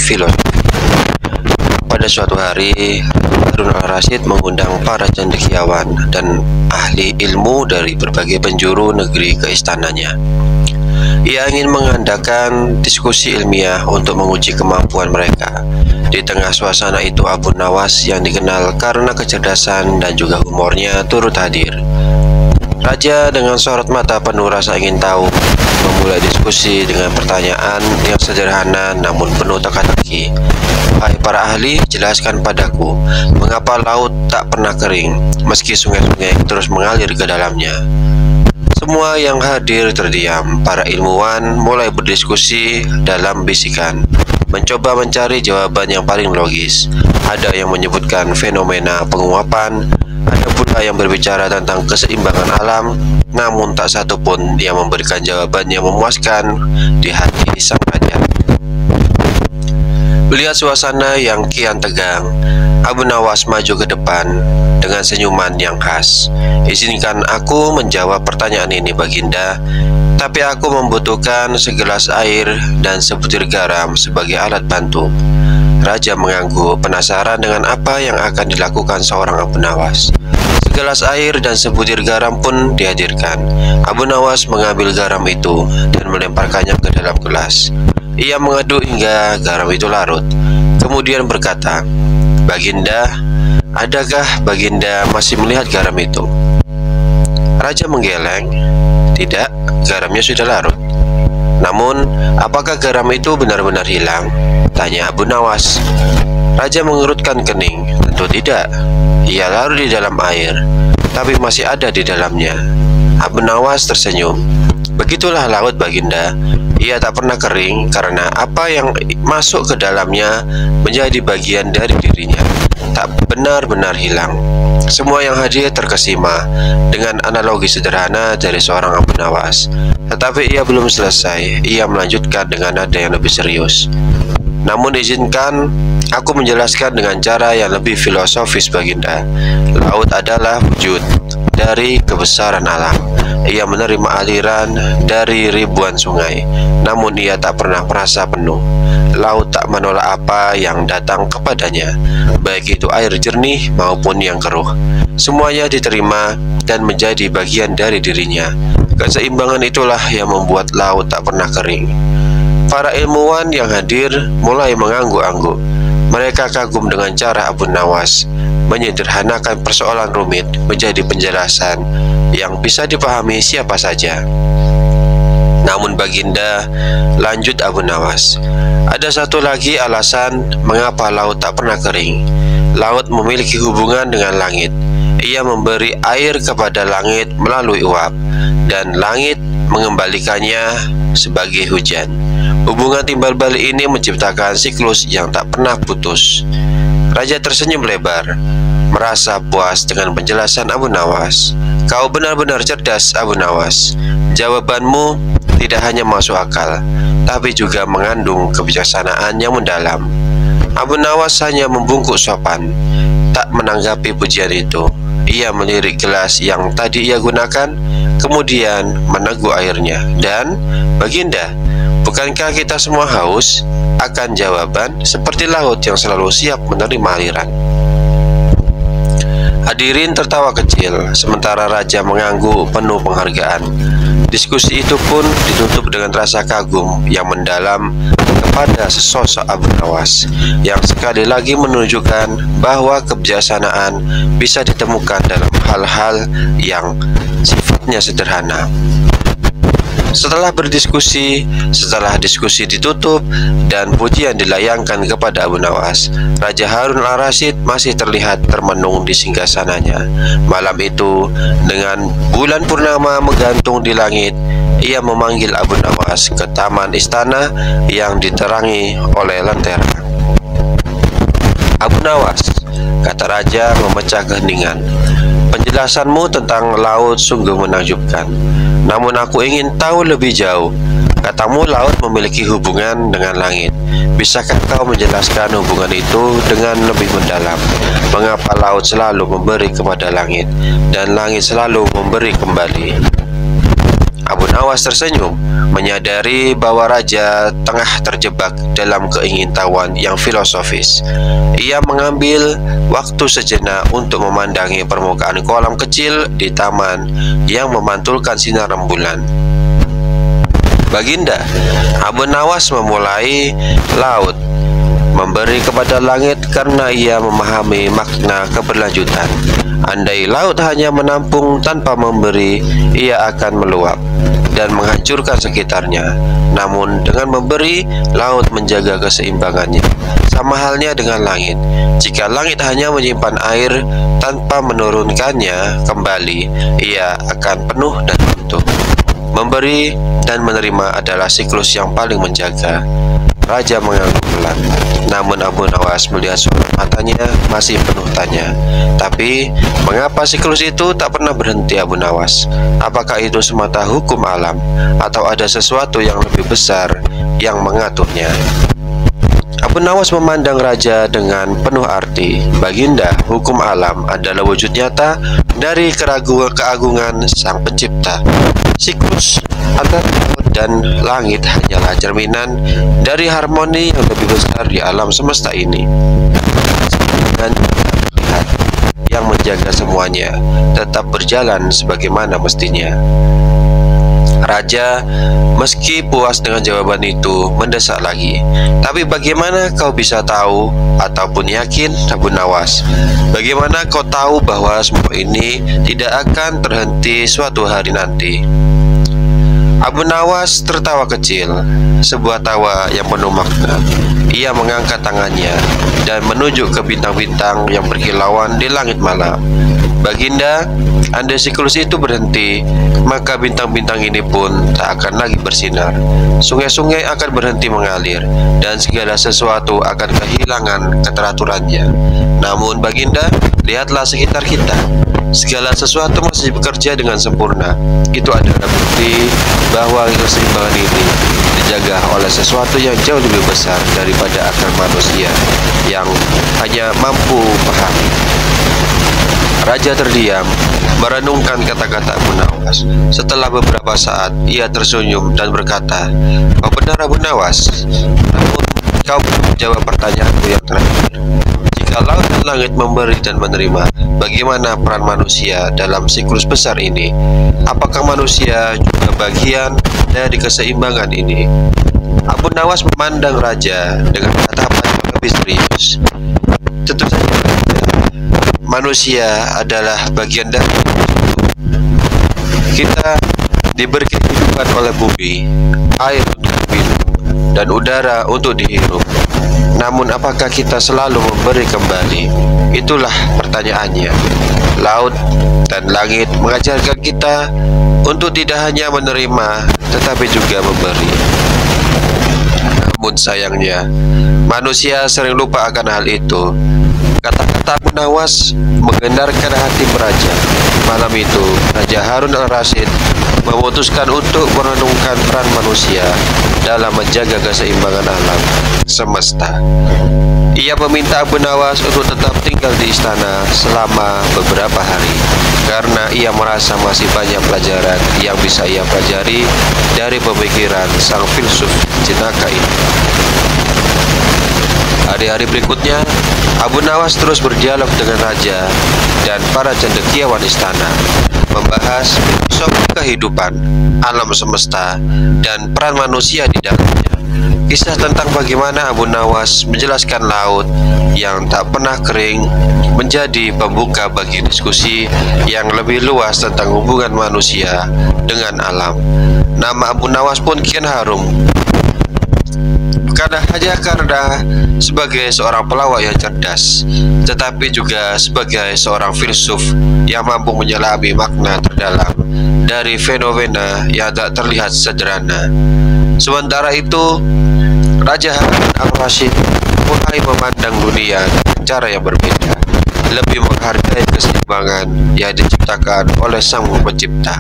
filosofi. Pada suatu hari, Harun al-Rasyid mengundang para cendekiawan dan ahli ilmu dari berbagai penjuru negeri ke istananya. Ia ingin mengadakan diskusi ilmiah untuk menguji kemampuan mereka. Di tengah suasana itu, Abu Nawas yang dikenal karena kecerdasan dan juga humornya turut hadir. Raja dengan sorot mata penuh rasa ingin tahu memulai diskusi dengan pertanyaan yang sederhana namun penuh teka-teki. Hai para ahli, jelaskan padaku, mengapa laut tak pernah kering meski sungai-sungai terus mengalir ke dalamnya? Semua yang hadir terdiam. Para ilmuwan mulai berdiskusi dalam bisikan, mencoba mencari jawaban yang paling logis. Ada yang menyebutkan fenomena penguapan, ada pula yang berbicara tentang keseimbangan alam, namun tak satu pun yang memberikan jawaban yang memuaskan di hati sang raja. Melihat suasana yang kian tegang, Abu Nawas maju ke depan dengan senyuman yang khas. Izinkan aku menjawab pertanyaan ini, Baginda, tapi aku membutuhkan segelas air dan sebutir garam sebagai alat bantu. Raja mengangguk, penasaran dengan apa yang akan dilakukan seorang Abu Nawas. Segelas air dan sebutir garam pun dihadirkan. Abu Nawas mengambil garam itu dan melemparkannya ke dalam gelas. Ia mengaduk hingga garam itu larut. Kemudian berkata, Baginda, adakah Baginda masih melihat garam itu? Raja menggeleng. Tidak, garamnya sudah larut. Namun, apakah garam itu benar-benar hilang? Tanya Abu Nawas. Raja mengerutkan kening. Tentu tidak. Ia larut di dalam air, tapi masih ada di dalamnya. Abu Nawas tersenyum. Begitulah laut, Baginda. Ia tak pernah kering karena apa yang masuk ke dalamnya menjadi bagian dari dirinya, tak benar-benar hilang. Semua yang hadir terkesima dengan analogi sederhana dari seorang Abu Nawas. Tetapi ia belum selesai. Ia melanjutkan dengan nada yang lebih serius. Namun izinkan aku menjelaskan dengan cara yang lebih filosofis, Baginda. Laut adalah wujud dari kebesaran alam. Ia menerima aliran dari ribuan sungai, namun ia tak pernah merasa penuh. Laut tak menolak apa yang datang kepadanya, baik itu air jernih maupun yang keruh. Semuanya diterima dan menjadi bagian dari dirinya. Keseimbangan itulah yang membuat laut tak pernah kering. Para ilmuwan yang hadir mulai mengangguk-angguk. Mereka kagum dengan cara Abu Nawas menyederhanakan persoalan rumit menjadi penjelasan yang bisa dipahami siapa saja. Namun Baginda, lanjut Abu Nawas, ada satu lagi alasan mengapa laut tak pernah kering. Laut memiliki hubungan dengan langit. Ia memberi air kepada langit melalui uap, dan langit mengembalikannya sebagai hujan. Hubungan timbal balik ini menciptakan siklus yang tak pernah putus. Raja tersenyum lebar, merasa puas dengan penjelasan Abu Nawas. Kau benar-benar cerdas, Abu Nawas. Jawabanmu tidak hanya masuk akal, tapi juga mengandung kebijaksanaan yang mendalam. Abu Nawas hanya membungkuk sopan, tak menanggapi pujian itu. Ia melirik gelas yang tadi ia gunakan, kemudian meneguk airnya. Dan, Baginda, bukankah kita semua haus? Akan jawaban seperti laut yang selalu siap menerima aliran. Hadirin tertawa kecil, sementara Raja mengangguk penuh penghargaan. Diskusi itu pun ditutup dengan rasa kagum yang mendalam kepada sesosok Abu Nawas, yang sekali lagi menunjukkan bahwa kebijaksanaan bisa ditemukan dalam hal-hal yang sifatnya sederhana. Setelah diskusi ditutup dan pujian dilayangkan kepada Abu Nawas, Raja Harun al-Rasyid masih terlihat termenung di singgasananya. Malam itu, dengan bulan purnama menggantung di langit, ia memanggil Abu Nawas ke taman istana yang diterangi oleh lentera. Abu Nawas, kata Raja memecah keheningan, penjelasanmu tentang laut sungguh menakjubkan. Namun aku ingin tahu lebih jauh. Katamu laut memiliki hubungan dengan langit. Bisakah kau menjelaskan hubungan itu dengan lebih mendalam? Mengapa laut selalu memberi kepada langit dan langit selalu memberi kembali? Abu Nawas tersenyum, menyadari bahwa raja tengah terjebak dalam keingintahuan yang filosofis. Ia mengambil waktu sejenak untuk memandangi permukaan kolam kecil di taman yang memantulkan sinar rembulan. Baginda, Abu Nawas memulai laut, memberi kepada langit karena ia memahami makna keberlanjutan. Andai laut hanya menampung tanpa memberi, ia akan meluap dan menghancurkan sekitarnya. Namun dengan memberi, laut menjaga keseimbangannya. Sama halnya dengan langit. Jika langit hanya menyimpan air tanpa menurunkannya kembali, ia akan penuh dan runtuh. Memberi dan menerima adalah siklus yang paling menjaga. Raja mengangguk pelan. Namun Abu Nawas melihat sorot matanya masih penuh tanya. Tapi, mengapa siklus itu tak pernah berhenti, Abu Nawas? Apakah itu semata hukum alam, atau ada sesuatu yang lebih besar yang mengaturnya? Abu Nawas memandang raja dengan penuh arti. Baginda, hukum alam adalah wujud nyata dari keagungan Sang Pencipta. Siklus antara laut dan langit hanyalah cerminan dari harmoni yang lebih besar di alam semesta ini. Dan lihat, yang menjaga semuanya tetap berjalan sebagaimana mestinya. Raja, meski puas dengan jawaban itu, mendesak lagi. Tapi bagaimana kau bisa tahu ataupun yakin, Abu Nawas? Bagaimana kau tahu bahwa semua ini tidak akan terhenti suatu hari nanti? Abu Nawas tertawa kecil, sebuah tawa yang penuh makna. Ia mengangkat tangannya dan menunjuk ke bintang-bintang yang berkilauan di langit malam. Baginda, andai siklus itu berhenti, maka bintang-bintang ini pun tak akan lagi bersinar. Sungai-sungai akan berhenti mengalir, dan segala sesuatu akan kehilangan keteraturannya. Namun Baginda, lihatlah sekitar kita. Segala sesuatu masih bekerja dengan sempurna. Itu adalah bukti bahwa keseimbangan ini dijaga oleh sesuatu yang jauh lebih besar daripada akal manusia yang hanya mampu pahami. Raja terdiam, merenungkan kata-kata Abu Nawas. Setelah beberapa saat, ia tersenyum dan berkata, "Kau benar, Abu Nawas. Namun, kau belum menjawab pertanyaanku yang terakhir. Jika laut dan langit memberi dan menerima, bagaimana peran manusia dalam siklus besar ini? Apakah manusia juga bagian dari keseimbangan ini?" Abu Nawas memandang raja dengan tatapan yang lebih serius. Tentu saja, manusia adalah bagian dari itu. Kita diberi kehidupan oleh bumi, air untuk minum, dan udara untuk dihirup. Namun apakah kita selalu memberi kembali? Itulah pertanyaannya. Laut dan langit mengajarkan kita untuk tidak hanya menerima, tetapi juga memberi. Namun sayangnya, manusia sering lupa akan hal itu. Kata-kata Abu Nawas menggentarkan hati raja. Malam itu, Raja Harun al-Rasyid memutuskan untuk merenungkan peran manusia dalam menjaga keseimbangan alam semesta. Ia meminta Abu Nawas untuk tetap tinggal di istana selama beberapa hari, karena ia merasa masih banyak pelajaran yang bisa ia pelajari dari pemikiran sang filsuf jenaka ini. Hari-hari berikutnya, Abu Nawas terus berdialog dengan raja dan para cendekiawan istana, membahas filosofi kehidupan, alam semesta, dan peran manusia di dalamnya. Kisah tentang bagaimana Abu Nawas menjelaskan laut yang tak pernah kering menjadi pembuka bagi diskusi yang lebih luas tentang hubungan manusia dengan alam. Nama Abu Nawas pun kian harum, bukan hanya karena sebagai seorang pelawak yang cerdas, tetapi juga sebagai seorang filsuf yang mampu menyelami makna terdalam dari fenomena yang tak terlihat sederhana. Sementara itu, Raja Harun al-Rasyid mulai memandang dunia dengan cara yang berbeda, lebih menghargai keseimbangan yang diciptakan oleh Sang Pencipta.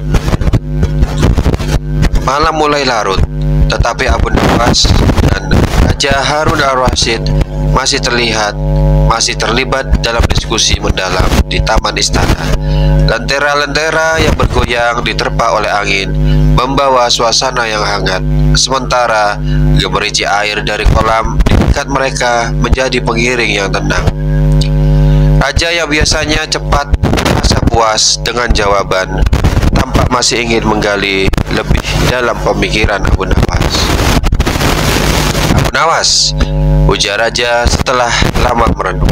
Malam mulai larut, tetapi Abu Nawas dan Raja Harun al-Rasyid masih terlibat dalam diskusi mendalam di taman istana. Lentera-lentera yang bergoyang diterpa oleh angin membawa suasana yang hangat, sementara gemericik air dari kolam di dekat mereka menjadi pengiring yang tenang. Raja yang biasanya cepat merasa puas dengan jawaban, tampak masih ingin menggali lebih dalam pemikiran Abu Nawas. "Abu Nawas," ujar raja setelah lama merenung.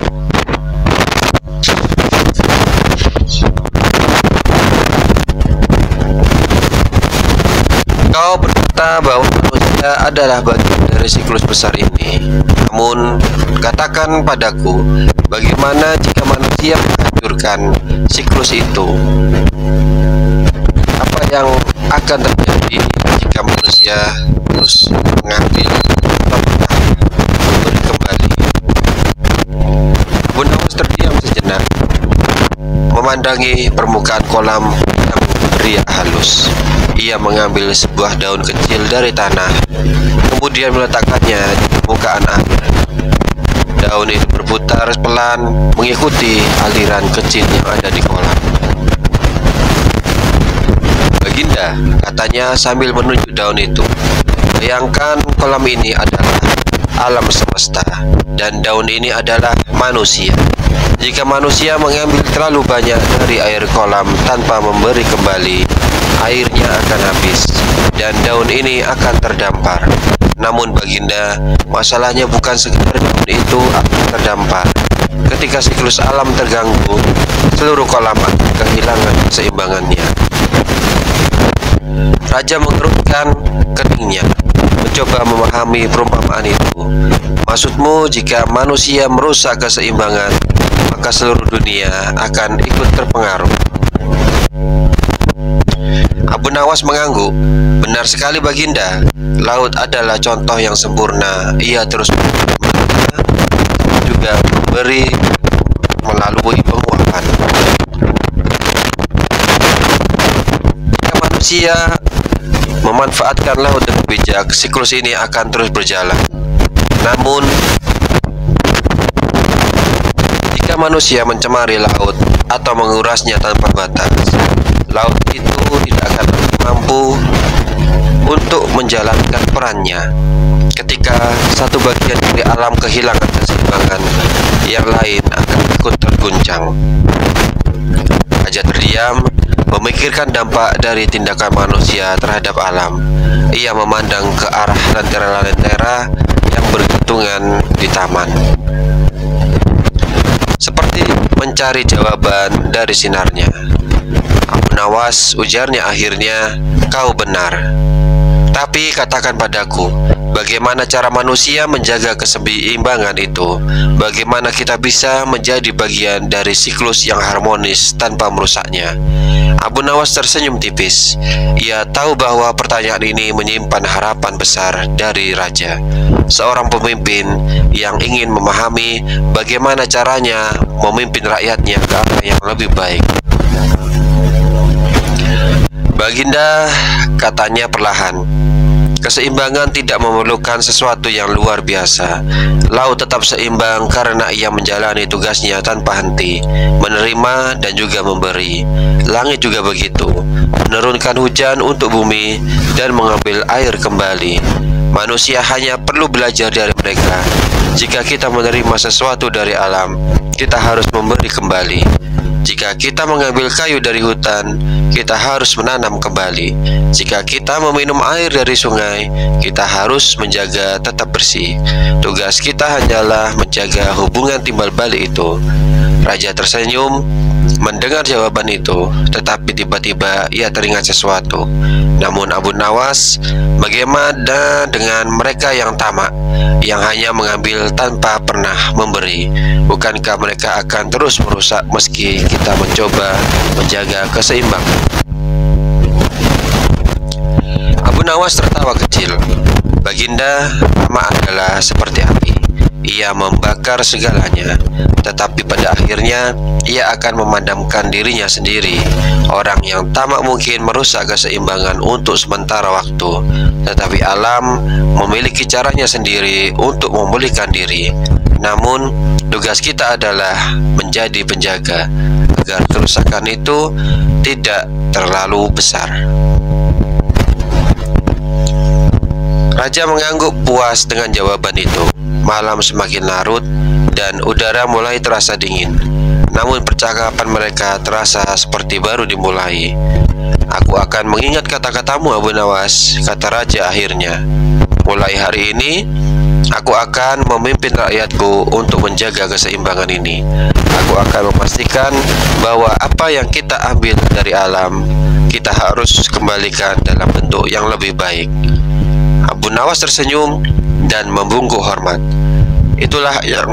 "Kau berkata bahwa manusia adalah bagian dari siklus besar ini. Namun, katakan padaku, bagaimana jika manusia menghancurkan siklus itu? Apa yang akan terjadi jika manusia terus mengambil atau memberi kembali?" Abu Nawas terdiam sejenak, memandangi permukaan kolam yang beriak halus. Ia mengambil sebuah daun kecil dari tanah, kemudian meletakkannya di permukaan air. Daun itu berputar pelan mengikuti aliran kecil yang ada di kolam. "Baginda," katanya sambil menunjuk daun itu, "bayangkan kolam ini adalah alam semesta, dan daun ini adalah manusia. Jika manusia mengambil terlalu banyak dari air kolam tanpa memberi kembali, airnya akan habis dan daun ini akan terdampar. Namun Baginda, masalahnya bukan sekedar daun itu akan terdampar. Ketika siklus alam terganggu, seluruh kolam akan kehilangan keseimbangannya." Raja mengerutkan keningnya, mencoba memahami perumpamaan itu. "Maksudmu, jika manusia merusak keseimbangan, maka seluruh dunia akan ikut terpengaruh?" Abu Nawas mengangguk. "Benar sekali Baginda, laut adalah contoh yang sempurna. Ia terus juga memberi melalui penguapan. Jika manusia memanfaatkan laut dengan bijak, siklus ini akan terus berjalan. Namun, jika manusia mencemari laut atau mengurasnya tanpa batas, laut itu tidak akan mampu untuk menjalankan perannya. Ketika satu bagian dari alam kehilangan keseimbangan, yang lain akan ikut terguncang." Raja terdiam, memikirkan dampak dari tindakan manusia terhadap alam. Ia memandang ke arah lentera-lentera yang bergantungan di taman, seperti mencari jawaban dari sinarnya. "Abu Nawas," ujarnya akhirnya, "kau benar. Tapi katakan padaku, bagaimana cara manusia menjaga keseimbangan itu? Bagaimana kita bisa menjadi bagian dari siklus yang harmonis tanpa merusaknya?" Abu Nawas tersenyum tipis. Ia tahu bahwa pertanyaan ini menyimpan harapan besar dari raja, seorang pemimpin yang ingin memahami bagaimana caranya memimpin rakyatnya ke arah yang lebih baik. "Baginda," katanya perlahan, "keseimbangan tidak memerlukan sesuatu yang luar biasa. Laut tetap seimbang karena ia menjalani tugasnya tanpa henti, menerima dan juga memberi. Langit juga begitu, menurunkan hujan untuk bumi dan mengambil air kembali. Manusia hanya perlu belajar dari mereka. Jika kita menerima sesuatu dari alam, kita harus memberi kembali. Jika kita mengambil kayu dari hutan, kita harus menanam kembali. Jika kita meminum air dari sungai, kita harus menjaga tetap bersih. Tugas kita hanyalah menjaga hubungan timbal balik itu." Raja tersenyum mendengar jawaban itu, tetapi tiba-tiba ia teringat sesuatu. Namun Abu Nawas, bagaimana dengan mereka yang tamak, yang hanya mengambil tanpa pernah memberi? Bukankah mereka akan terus merusak meski kita mencoba menjaga keseimbangan? Abu Nawas tertawa kecil. "Baginda, tamak adalah seperti api. Ia membakar segalanya, tetapi pada akhirnya ia akan memadamkan dirinya sendiri. Orang yang tamak mungkin merusak keseimbangan untuk sementara waktu, tetapi alam memiliki caranya sendiri untuk memulihkan diri. Namun, tugas kita adalah menjadi penjaga agar kerusakan itu tidak terlalu besar." Raja mengangguk puas dengan jawaban itu. Malam semakin larut dan udara mulai terasa dingin. Namun percakapan mereka terasa seperti baru dimulai. "Aku akan mengingat kata-katamu, Abu Nawas," kata Raja akhirnya. "Mulai hari ini, aku akan memimpin rakyatku untuk menjaga keseimbangan ini. Aku akan memastikan bahwa apa yang kita ambil dari alam, kita harus kembalikan dalam bentuk yang lebih baik." Abu Nawas tersenyum dan membungkuk hormat. Itulah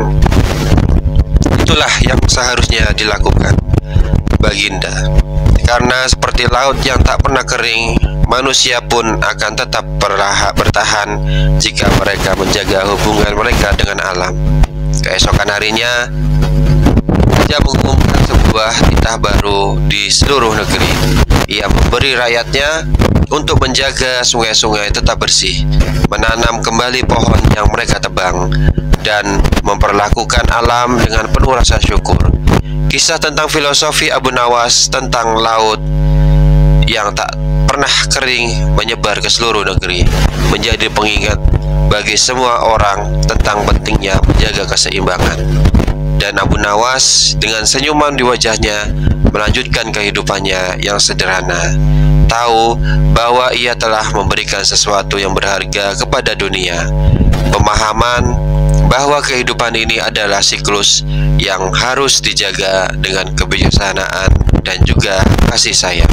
yang seharusnya dilakukan, Baginda. Karena seperti laut yang tak pernah kering, manusia pun akan tetap bertahan jika mereka menjaga hubungan mereka dengan alam. Keesokan harinya, Raja mengumumkan sebuah titah baru di seluruh negeri. Ia memberi rakyatnya untuk menjaga sungai-sungai tetap bersih, menanam kembali pohon yang mereka tebang, dan memperlakukan alam dengan penuh rasa syukur. Kisah tentang filosofi Abu Nawas tentang laut yang tak pernah kering menyebar ke seluruh negeri, menjadi pengingat bagi semua orang tentang pentingnya menjaga keseimbangan. Dan Abu Nawas dengan senyuman di wajahnya melanjutkan kehidupannya yang sederhana, tahu bahwa ia telah memberikan sesuatu yang berharga kepada dunia. Pemahaman bahwa kehidupan ini adalah siklus yang harus dijaga dengan kebijaksanaan dan juga kasih sayang.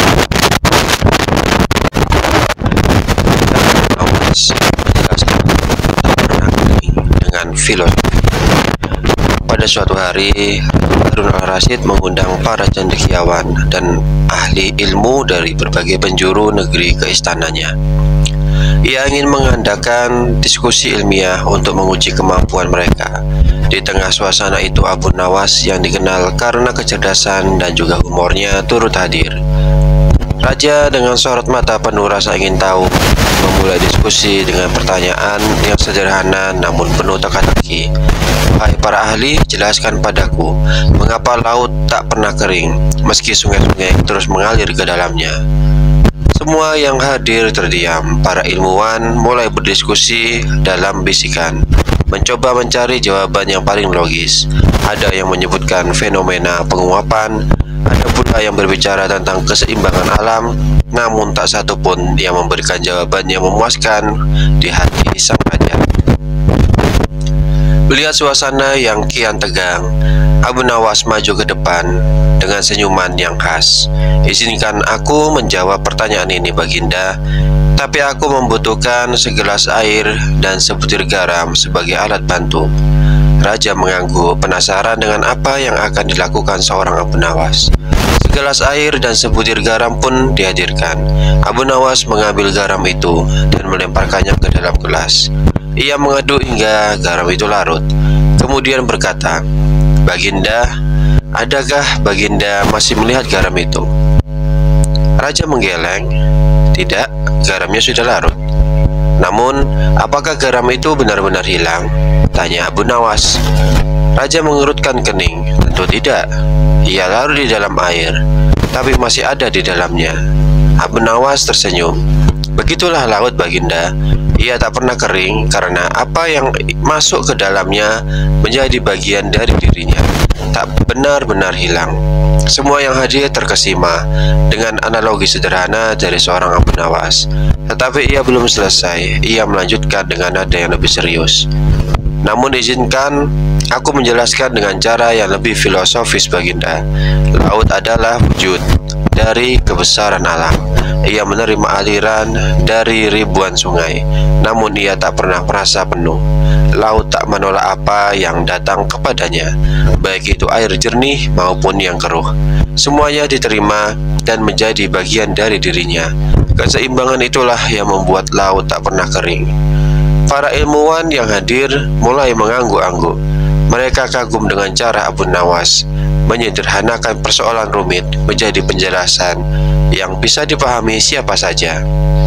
Dengan filosofi. Pada suatu hari, Harun al-Rasyid mengundang para cendekiawan dan ahli ilmu dari berbagai penjuru negeri ke istananya. Ia ingin mengadakan diskusi ilmiah untuk menguji kemampuan mereka. Di tengah suasana itu, Abu Nawas yang dikenal karena kecerdasan dan juga humornya turut hadir. Raja dengan sorot mata penuh rasa ingin tahu memulai diskusi dengan pertanyaan yang sederhana namun penuh teka-teki. "Hai para ahli, jelaskan padaku, mengapa laut tak pernah kering meski sungai-sungai terus mengalir ke dalamnya?" Semua yang hadir terdiam. Para ilmuwan mulai berdiskusi dalam bisikan, mencoba mencari jawaban yang paling logis. Ada yang menyebutkan fenomena penguapan, ada pula yang berbicara tentang keseimbangan alam, namun tak satu pun yang memberikan jawaban yang memuaskan di hati sang raja. Melihat suasana yang kian tegang, Abu Nawas maju ke depan dengan senyuman yang khas. "Izinkan aku menjawab pertanyaan ini, Baginda, tapi aku membutuhkan segelas air dan sebutir garam sebagai alat bantu." Raja mengangguk, penasaran dengan apa yang akan dilakukan seorang Abu Nawas. Segelas air dan sebutir garam pun dihadirkan. Abu Nawas mengambil garam itu dan melemparkannya ke dalam gelas. Ia mengaduk hingga garam itu larut. Kemudian berkata, "Baginda, adakah Baginda masih melihat garam itu?" Raja menggeleng. "Tidak, garamnya sudah larut." "Namun, apakah garam itu benar-benar hilang?" tanya Abu Nawas. Raja mengerutkan kening. "Tentu tidak. Ia larut di dalam air, tapi masih ada di dalamnya." Abu Nawas tersenyum. "Begitulah laut, Baginda. Ia tak pernah kering karena apa yang masuk ke dalamnya menjadi bagian dari dirinya, tak benar-benar hilang." Semua yang hadir terkesima dengan analogi sederhana dari seorang Abu Nawas. Tetapi ia belum selesai. Ia melanjutkan dengan nada yang lebih serius. "Namun izinkan aku menjelaskan dengan cara yang lebih filosofis, Baginda. Laut adalah wujud dari kebesaran alam. Ia menerima aliran dari ribuan sungai, namun ia tak pernah merasa penuh. Laut tak menolak apa yang datang kepadanya, baik itu air jernih maupun yang keruh. Semuanya diterima dan menjadi bagian dari dirinya. Keseimbangan itulah yang membuat laut tak pernah kering." Para ilmuwan yang hadir mulai mengangguk-angguk. Mereka kagum dengan cara Abu Nawas menyederhanakan persoalan rumit menjadi penjelasan yang bisa dipahami siapa saja.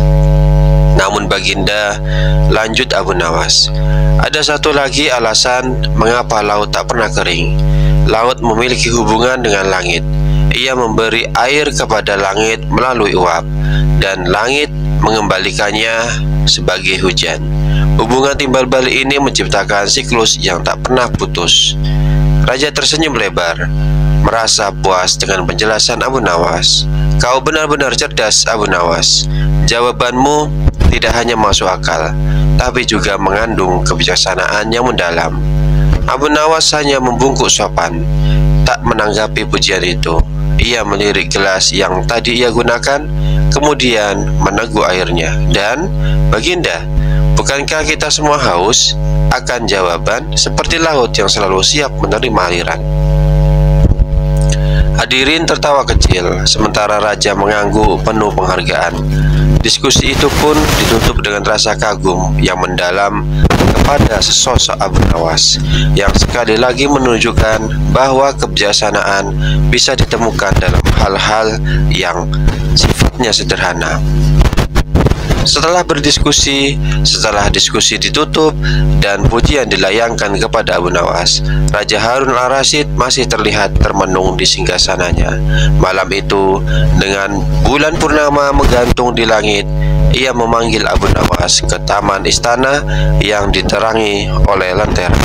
"Namun Baginda," lanjut Abu Nawas, "ada satu lagi alasan mengapa laut tak pernah kering. Laut memiliki hubungan dengan langit. Ia memberi air kepada langit melalui uap, dan langit mengembalikannya sebagai hujan. Hubungan timbal balik ini menciptakan siklus yang tak pernah putus. Raja tersenyum lebar, merasa puas dengan penjelasan Abu Nawas. Kau benar-benar cerdas, Abu Nawas. Jawabanmu tidak hanya masuk akal, tapi juga mengandung kebijaksanaan yang mendalam. Abu Nawas hanya membungkuk sopan, tak menanggapi pujian itu. Ia melirik gelas yang tadi ia gunakan, kemudian meneguk airnya. Dan, Baginda, bukankah kita semua haus? Akan jawaban seperti laut yang selalu siap menerima aliran. Hadirin tertawa kecil, sementara raja mengangguk penuh penghargaan. Diskusi itu pun ditutup dengan rasa kagum yang mendalam kepada sesosok Abu Nawas, yang sekali lagi menunjukkan bahwa kebijaksanaan bisa ditemukan dalam hal-hal yang sifatnya sederhana. Setelah diskusi ditutup dan pujian dilayangkan kepada Abu Nawas, Raja Harun al-Rasyid masih terlihat termenung di singgasananya. Malam itu, dengan bulan purnama menggantung di langit, ia memanggil Abu Nawas ke taman istana yang diterangi oleh lentera.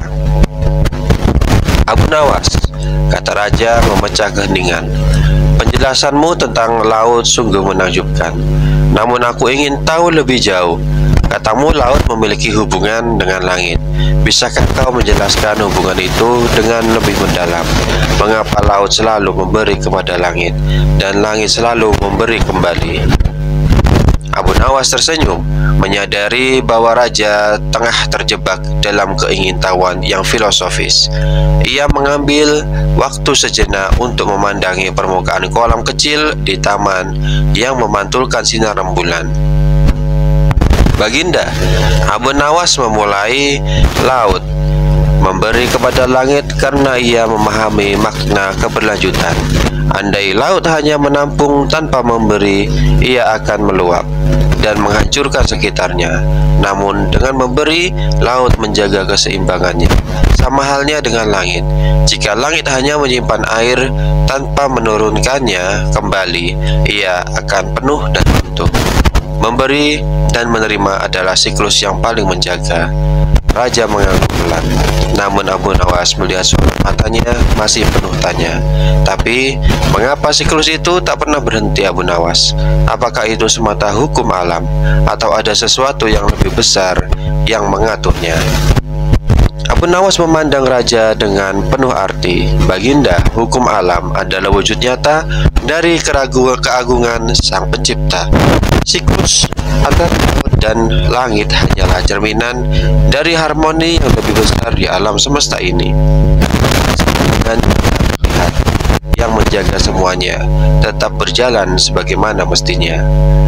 Abu Nawas, kata raja memecah keheningan, penjelasanmu tentang laut sungguh menakjubkan. Namun aku ingin tahu lebih jauh. Katamu laut memiliki hubungan dengan langit. Bisakah kau menjelaskan hubungan itu dengan lebih mendalam? Mengapa laut selalu memberi kepada langit dan langit selalu memberi kembali? Abu Nawas tersenyum, menyadari bahwa raja tengah terjebak dalam keingintahuan yang filosofis. Ia mengambil waktu sejenak untuk memandangi permukaan kolam kecil di taman yang memantulkan sinar rembulan. Baginda, Abu Nawas memulai, laut memberi kepada langit karena ia memahami makna keberlanjutan. Andai laut hanya menampung tanpa memberi, ia akan meluap dan menghancurkan sekitarnya. Namun dengan memberi, laut menjaga keseimbangannya. Sama halnya dengan langit. Jika langit hanya menyimpan air tanpa menurunkannya kembali, ia akan penuh dan runtuh. Memberi dan menerima adalah siklus yang paling menjaga. Raja mengangguk pelan. Namun Abu Nawas melihat sorot matanya masih penuh tanya. Tapi, mengapa siklus itu tak pernah berhenti, Abu Nawas? Apakah itu semata hukum alam, atau ada sesuatu yang lebih besar yang mengaturnya? Abu Nawas memandang raja dengan penuh arti. Baginda, hukum alam adalah wujud nyata dari keagungan Sang Pencipta. Siklus antara laut dan langit hanyalah cerminan dari harmoni yang lebih besar di alam semesta ini. Dan yang menjaga semuanya tetap berjalan sebagaimana mestinya.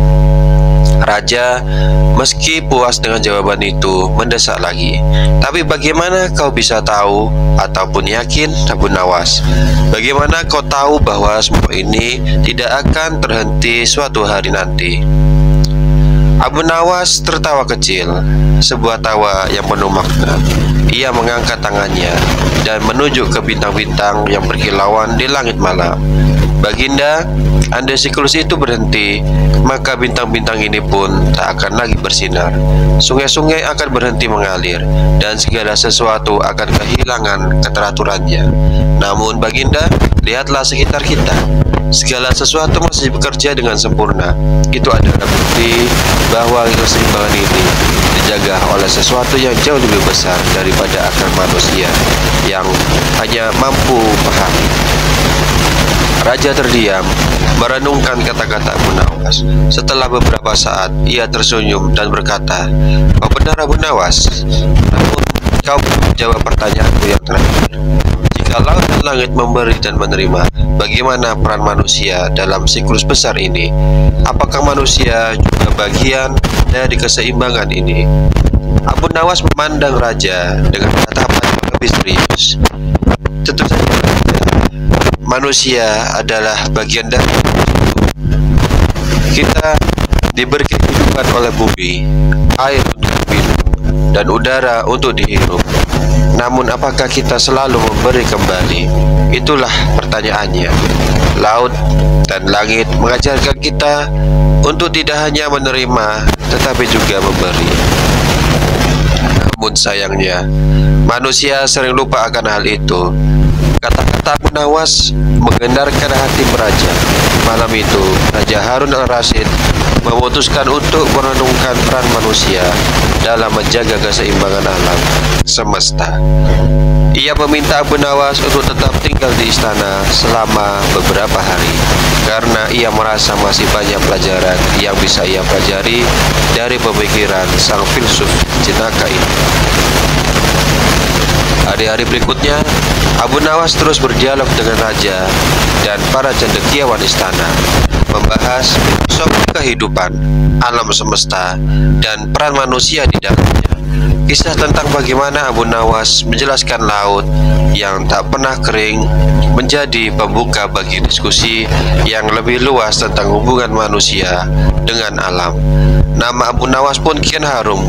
Raja, meski puas dengan jawaban itu, mendesak lagi. Tapi bagaimana kau bisa tahu ataupun yakin, Abu Nawas? Bagaimana kau tahu bahwa semua ini tidak akan terhenti suatu hari nanti? Abu Nawas tertawa kecil, sebuah tawa yang penuh makna. Ia mengangkat tangannya dan menunjuk ke bintang-bintang yang berkilauan di langit malam. Baginda, andai siklus itu berhenti, maka bintang-bintang ini pun tak akan lagi bersinar. Sungai-sungai akan berhenti mengalir, dan segala sesuatu akan kehilangan keteraturannya. Namun Baginda, lihatlah sekitar kita. Segala sesuatu masih bekerja dengan sempurna. Itu adalah bukti bahwa keseimbangan ini dijaga oleh sesuatu yang jauh lebih besar daripada akal manusia yang hanya mampu pahami. Raja terdiam, merenungkan kata-kata Abu Nawas. Setelah beberapa saat, ia tersenyum dan berkata, "Kau benar, Abu Nawas. Namun, kau belum menjawab pertanyaanku yang terakhir. Jika laut dan langit memberi dan menerima, bagaimana peran manusia dalam siklus besar ini? Apakah manusia juga bagian dari keseimbangan ini?" Abu Nawas memandang raja dengan tatapan yang lebih serius. Tentu saja, manusia adalah bagian dari itu. Kita diberi kehidupan oleh bumi, air untuk minum, dan udara untuk dihirup. Namun apakah kita selalu memberi kembali? Itulah pertanyaannya. Laut dan langit mengajarkan kita untuk tidak hanya menerima tetapi juga memberi. Namun sayangnya, manusia sering lupa akan hal itu. Kata-kata Abu Nawas menggentarkan hati raja. Malam itu, Raja Harun al-Rasyid memutuskan untuk merenungkan peran manusia dalam menjaga keseimbangan alam semesta. Ia meminta Abu Nawas untuk tetap tinggal di istana selama beberapa hari, karena ia merasa masih banyak pelajaran yang bisa ia pelajari dari pemikiran sang filsuf jenaka ini. Hari-hari berikutnya, Abu Nawas terus berdialog dengan raja dan para cendekiawan istana, membahas filosofi kehidupan, alam semesta, dan peran manusia di dalamnya. Kisah tentang bagaimana Abu Nawas menjelaskan laut yang tak pernah kering menjadi pembuka bagi diskusi yang lebih luas tentang hubungan manusia dengan alam. Nama Abu Nawas pun kian harum,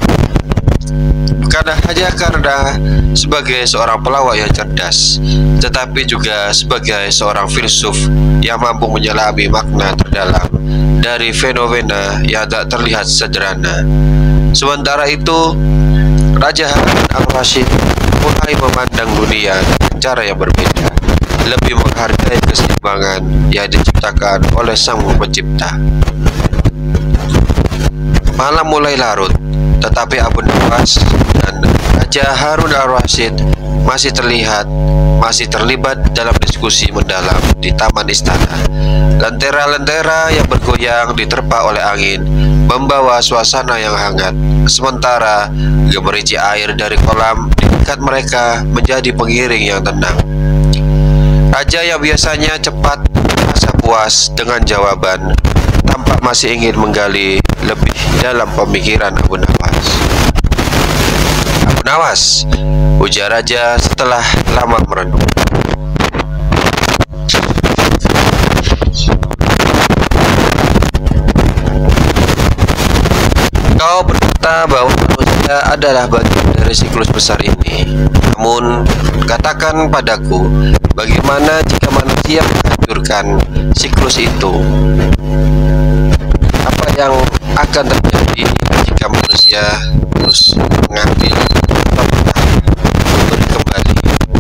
bukan hanya karena sebagai seorang pelawak yang cerdas, tetapi juga sebagai seorang filsuf yang mampu menyelami makna terdalam dari fenomena yang tak terlihat sederhana. Sementara itu, Raja Harun al-Rasyid mulai memandang dunia dengan cara yang berbeda, lebih menghargai keseimbangan yang diciptakan oleh Sang Pencipta. Malam mulai larut, tetapi Abu Nawas dan Raja Harun al-Rasyid masih terlibat dalam diskusi mendalam di taman istana. Lentera-lentera yang bergoyang diterpa oleh angin membawa suasana yang hangat, sementara gemericik air dari kolam di dekat mereka menjadi pengiring yang tenang. Raja yang biasanya cepat merasa puas dengan jawaban, tampak masih ingin menggali lebih dalam pemikiran Abu Nawas. Abu Nawas, ujar raja setelah lama merenung. Kau berkata bahwa manusia adalah bagian dari siklus besar ini. Namun, katakan padaku, bagaimana jika manusia menghancurkan siklus itu? Apa yang akan terjadi jika manusia terus mengambil memberi kembali?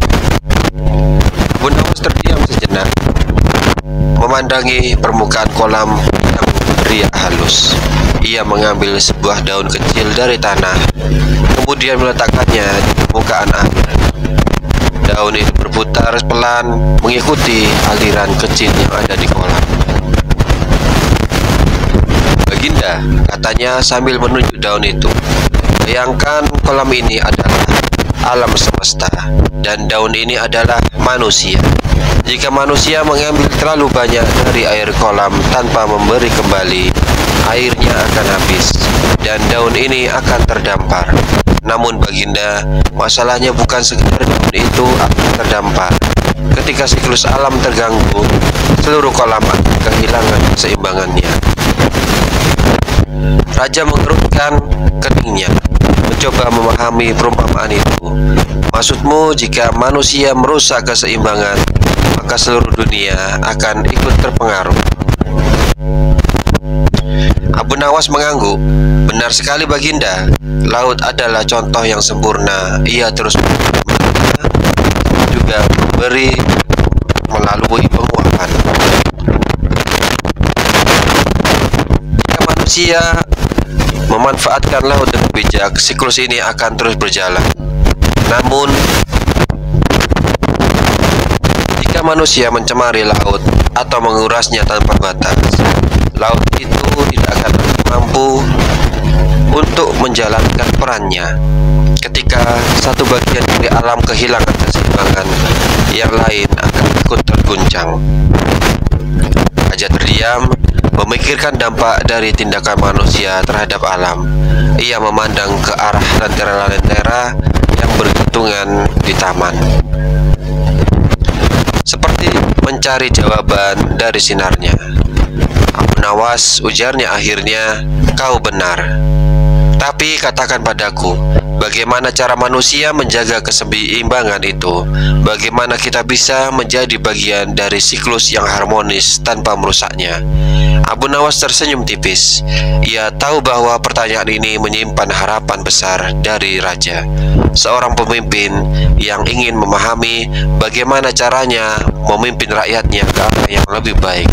Abu Nawas terdiam sejenak, memandangi permukaan kolam yang beriak halus. Ia mengambil sebuah daun kecil dari tanah, kemudian meletakkannya di permukaan air. Daun itu berputar pelan mengikuti aliran kecil yang ada di kolam. Baginda, katanya sambil menunjuk daun itu, bayangkan kolam ini adalah alam semesta dan daun ini adalah manusia. Jika manusia mengambil terlalu banyak dari air kolam tanpa memberi kembali, airnya akan habis dan daun ini akan terdampar. Namun Baginda, masalahnya bukan sekedar daun itu akan terdampar. Ketika siklus alam terganggu, seluruh kolam akan kehilangan keseimbangannya. Raja mengerutkan keningnya, mencoba memahami perumpamaan itu. Maksudmu, jika manusia merusak keseimbangan, maka seluruh dunia akan ikut terpengaruh. Abu Nawas mengangguk. Benar sekali Baginda, laut adalah contoh yang sempurna. Ia terus juga memberi melalui penguapan. Jika manusia memanfaatkan laut dengan bijak, siklus ini akan terus berjalan. Namun, jika manusia mencemari laut atau mengurasnya tanpa batas, laut itu tidak akan mampu untuk menjalankan perannya. Ketika satu bagian dari alam kehilangan keseimbangan, yang lain akan ikut terguncang. Raja terdiam, memikirkan dampak dari tindakan manusia terhadap alam. Ia memandang ke arah lentera-lentera yang bergantungan di taman, seperti mencari jawaban dari sinarnya. Abu Nawas, ujarnya akhirnya, kau benar. Tapi katakan padaku, Bagaimana cara manusia menjaga keseimbangan itu? Bagaimana kita bisa menjadi bagian dari siklus yang harmonis tanpa merusaknya? Abu Nawas tersenyum tipis. Ia tahu bahwa pertanyaan ini menyimpan harapan besar dari raja, seorang pemimpin yang ingin memahami bagaimana caranya memimpin rakyatnya ke arah yang lebih baik.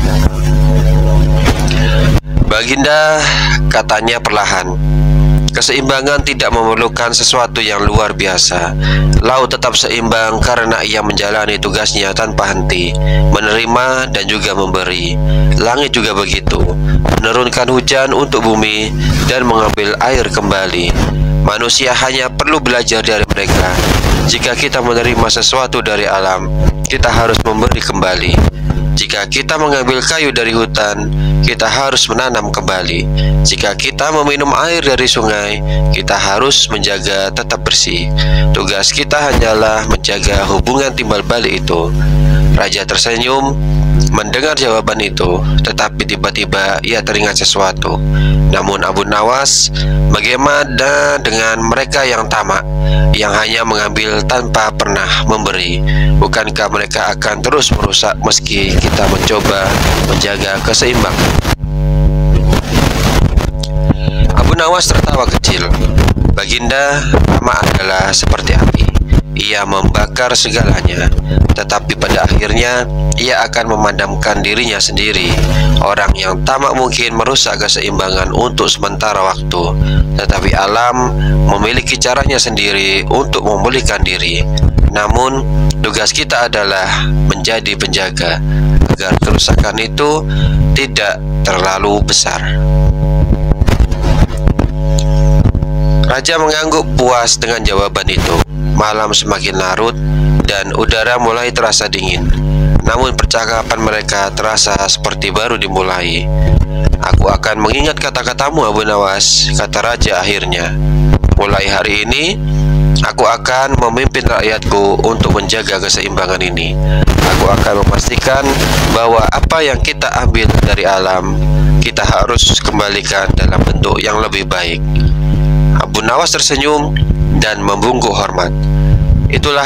Baginda, katanya perlahan, keseimbangan tidak memerlukan sesuatu yang luar biasa. Laut tetap seimbang karena ia menjalani tugasnya tanpa henti, menerima dan juga memberi. Langit juga begitu, menurunkan hujan untuk bumi dan mengambil air kembali. Manusia hanya perlu belajar dari mereka. Jika kita menerima sesuatu dari alam, kita harus memberi kembali. Jika kita mengambil kayu dari hutan, kita harus menanam kembali. Jika kita meminum air dari sungai, kita harus menjaga tetap bersih. Tugas kita hanyalah menjaga hubungan timbal balik itu. Raja tersenyum mendengar jawaban itu, tetapi tiba-tiba ia teringat sesuatu. Namun Abu Nawas, bagaimana dengan mereka yang tamak, yang hanya mengambil tanpa pernah memberi? Bukankah mereka akan terus merusak meski kita mencoba menjaga keseimbangan? Abu Nawas tertawa kecil. Baginda, tamak adalah seperti api. Ia membakar segalanya, tetapi pada akhirnya ia akan memadamkan dirinya sendiri. Orang yang tamak mungkin merusak keseimbangan untuk sementara waktu, tetapi alam memiliki caranya sendiri untuk memulihkan diri. Namun, tugas kita adalah menjadi penjaga agar kerusakan itu tidak terlalu besar. Raja mengangguk puas dengan jawaban itu. Malam semakin larut dan udara mulai terasa dingin. Namun percakapan mereka terasa seperti baru dimulai. Aku akan mengingat kata-katamu, Abu Nawas, kata raja akhirnya. Mulai hari ini, aku akan memimpin rakyatku untuk menjaga keseimbangan ini. Aku akan memastikan bahwa apa yang kita ambil dari alam, kita harus kembalikan dalam bentuk yang lebih baik. Abu Nawas tersenyum dan membungkuk hormat. Itulah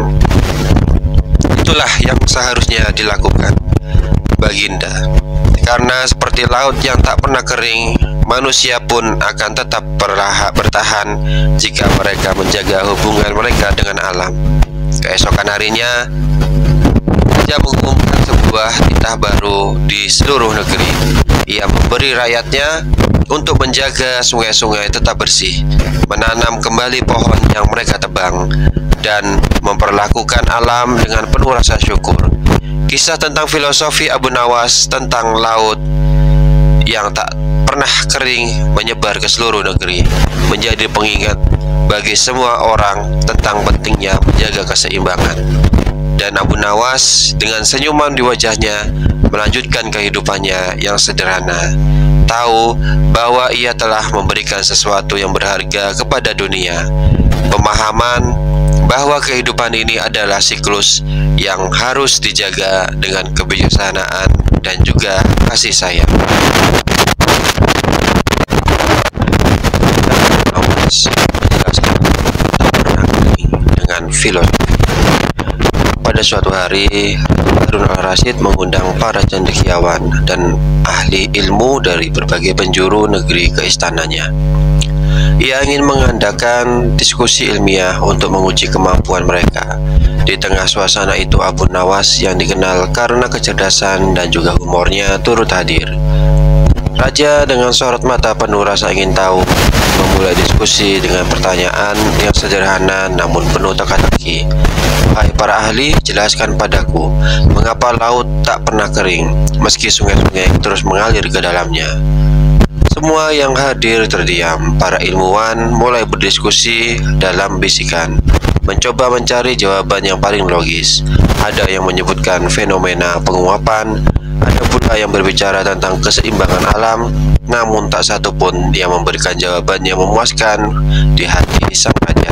yang seharusnya dilakukan, Baginda. Karena seperti laut yang tak pernah kering, manusia pun akan tetap bertahan jika mereka menjaga hubungan mereka dengan alam. Keesokan harinya, raja mengumumkan sebuah titah baru di seluruh negeri. Ia memberi rakyatnya untuk menjaga sungai-sungai tetap bersih, menanam kembali pohon yang mereka tebang, dan memperlakukan alam dengan penuh rasa syukur. Kisah tentang filosofi Abu Nawas tentang laut yang tak pernah kering menyebar ke seluruh negeri, menjadi pengingat bagi semua orang tentang pentingnya menjaga keseimbangan. Dan Abu Nawas dengan senyuman di wajahnya melanjutkan kehidupannya yang sederhana, tahu bahwa ia telah memberikan sesuatu yang berharga kepada dunia. Pemahaman bahwa kehidupan ini adalah siklus yang harus dijaga dengan kebijaksanaan dan juga kasih sayang. Dengan filosofi. Pada suatu hari, Harun al-Rasyid mengundang para cendekiawan dan ahli ilmu dari berbagai penjuru negeri ke istananya. Ia ingin mengadakan diskusi ilmiah untuk menguji kemampuan mereka. Di tengah suasana itu, Abu Nawas yang dikenal karena kecerdasan dan juga humornya turut hadir. Raja dengan sorot mata penuh rasa ingin tahu memulai diskusi dengan pertanyaan yang sederhana namun penuh teka-teki. Hai para ahli, jelaskan padaku, mengapa laut tak pernah kering meski sungai-sungai terus mengalir ke dalamnya? Semua yang hadir terdiam. Para ilmuwan mulai berdiskusi dalam bisikan, mencoba mencari jawaban yang paling logis. Ada yang menyebutkan fenomena penguapan, ada pula yang berbicara tentang keseimbangan alam, namun tak satu pun yang memberikan jawaban yang memuaskan di hati sang raja.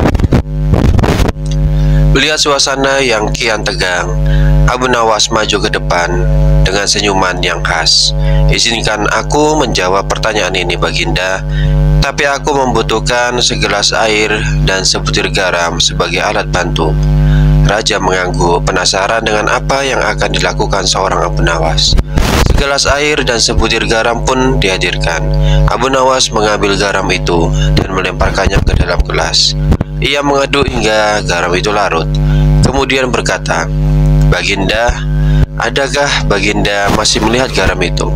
Melihat suasana yang kian tegang, Abu Nawas maju ke depan dengan senyuman yang khas. Izinkan aku menjawab pertanyaan ini, Baginda. Tapi aku membutuhkan segelas air dan sebutir garam sebagai alat bantu. Raja mengangguk, penasaran dengan apa yang akan dilakukan seorang Abu Nawas. Segelas air dan sebutir garam pun dihadirkan. Abu Nawas mengambil garam itu dan melemparkannya ke dalam gelas. Ia mengaduk hingga garam itu larut. Kemudian berkata, "Baginda, adakah Baginda masih melihat garam itu?"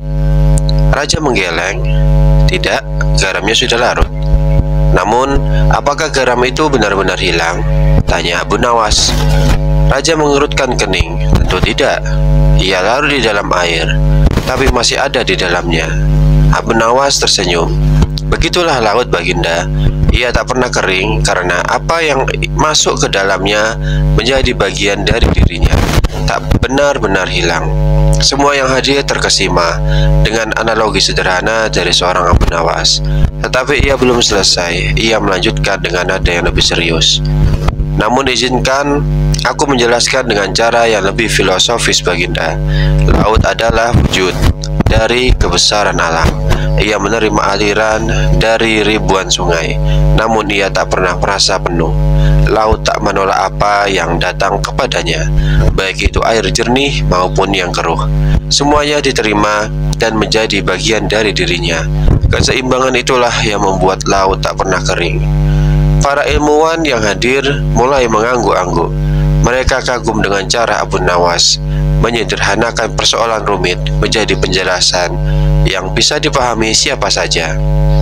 Raja menggeleng. "Tidak, garamnya sudah larut." "Namun, apakah garam itu benar-benar hilang?" tanya Abu Nawas. Raja mengerutkan kening. "Tentu tidak. Ia larut di dalam air, tapi masih ada di dalamnya." Abu Nawas tersenyum. "Begitulah laut, Baginda. Ia tak pernah kering karena apa yang masuk ke dalamnya menjadi bagian dari dirinya, tak benar-benar hilang." Semua yang hadir terkesima dengan analogi sederhana dari seorang Abu Nawas. Tetapi ia belum selesai. Ia melanjutkan dengan nada yang lebih serius. "Namun izinkan aku menjelaskan dengan cara yang lebih filosofis, Baginda. Laut adalah wujud dari kebesaran alam. Ia menerima aliran dari ribuan sungai, namun ia tak pernah merasa penuh. Laut tak menolak apa yang datang kepadanya, baik itu air jernih maupun yang keruh. Semuanya diterima dan menjadi bagian dari dirinya. Keseimbangan itulah yang membuat laut tak pernah kering." Para ilmuwan yang hadir mulai mengangguk-angguk. Mereka kagum dengan cara Abu Nawas menyederhanakan persoalan rumit menjadi penjelasan yang bisa dipahami siapa saja.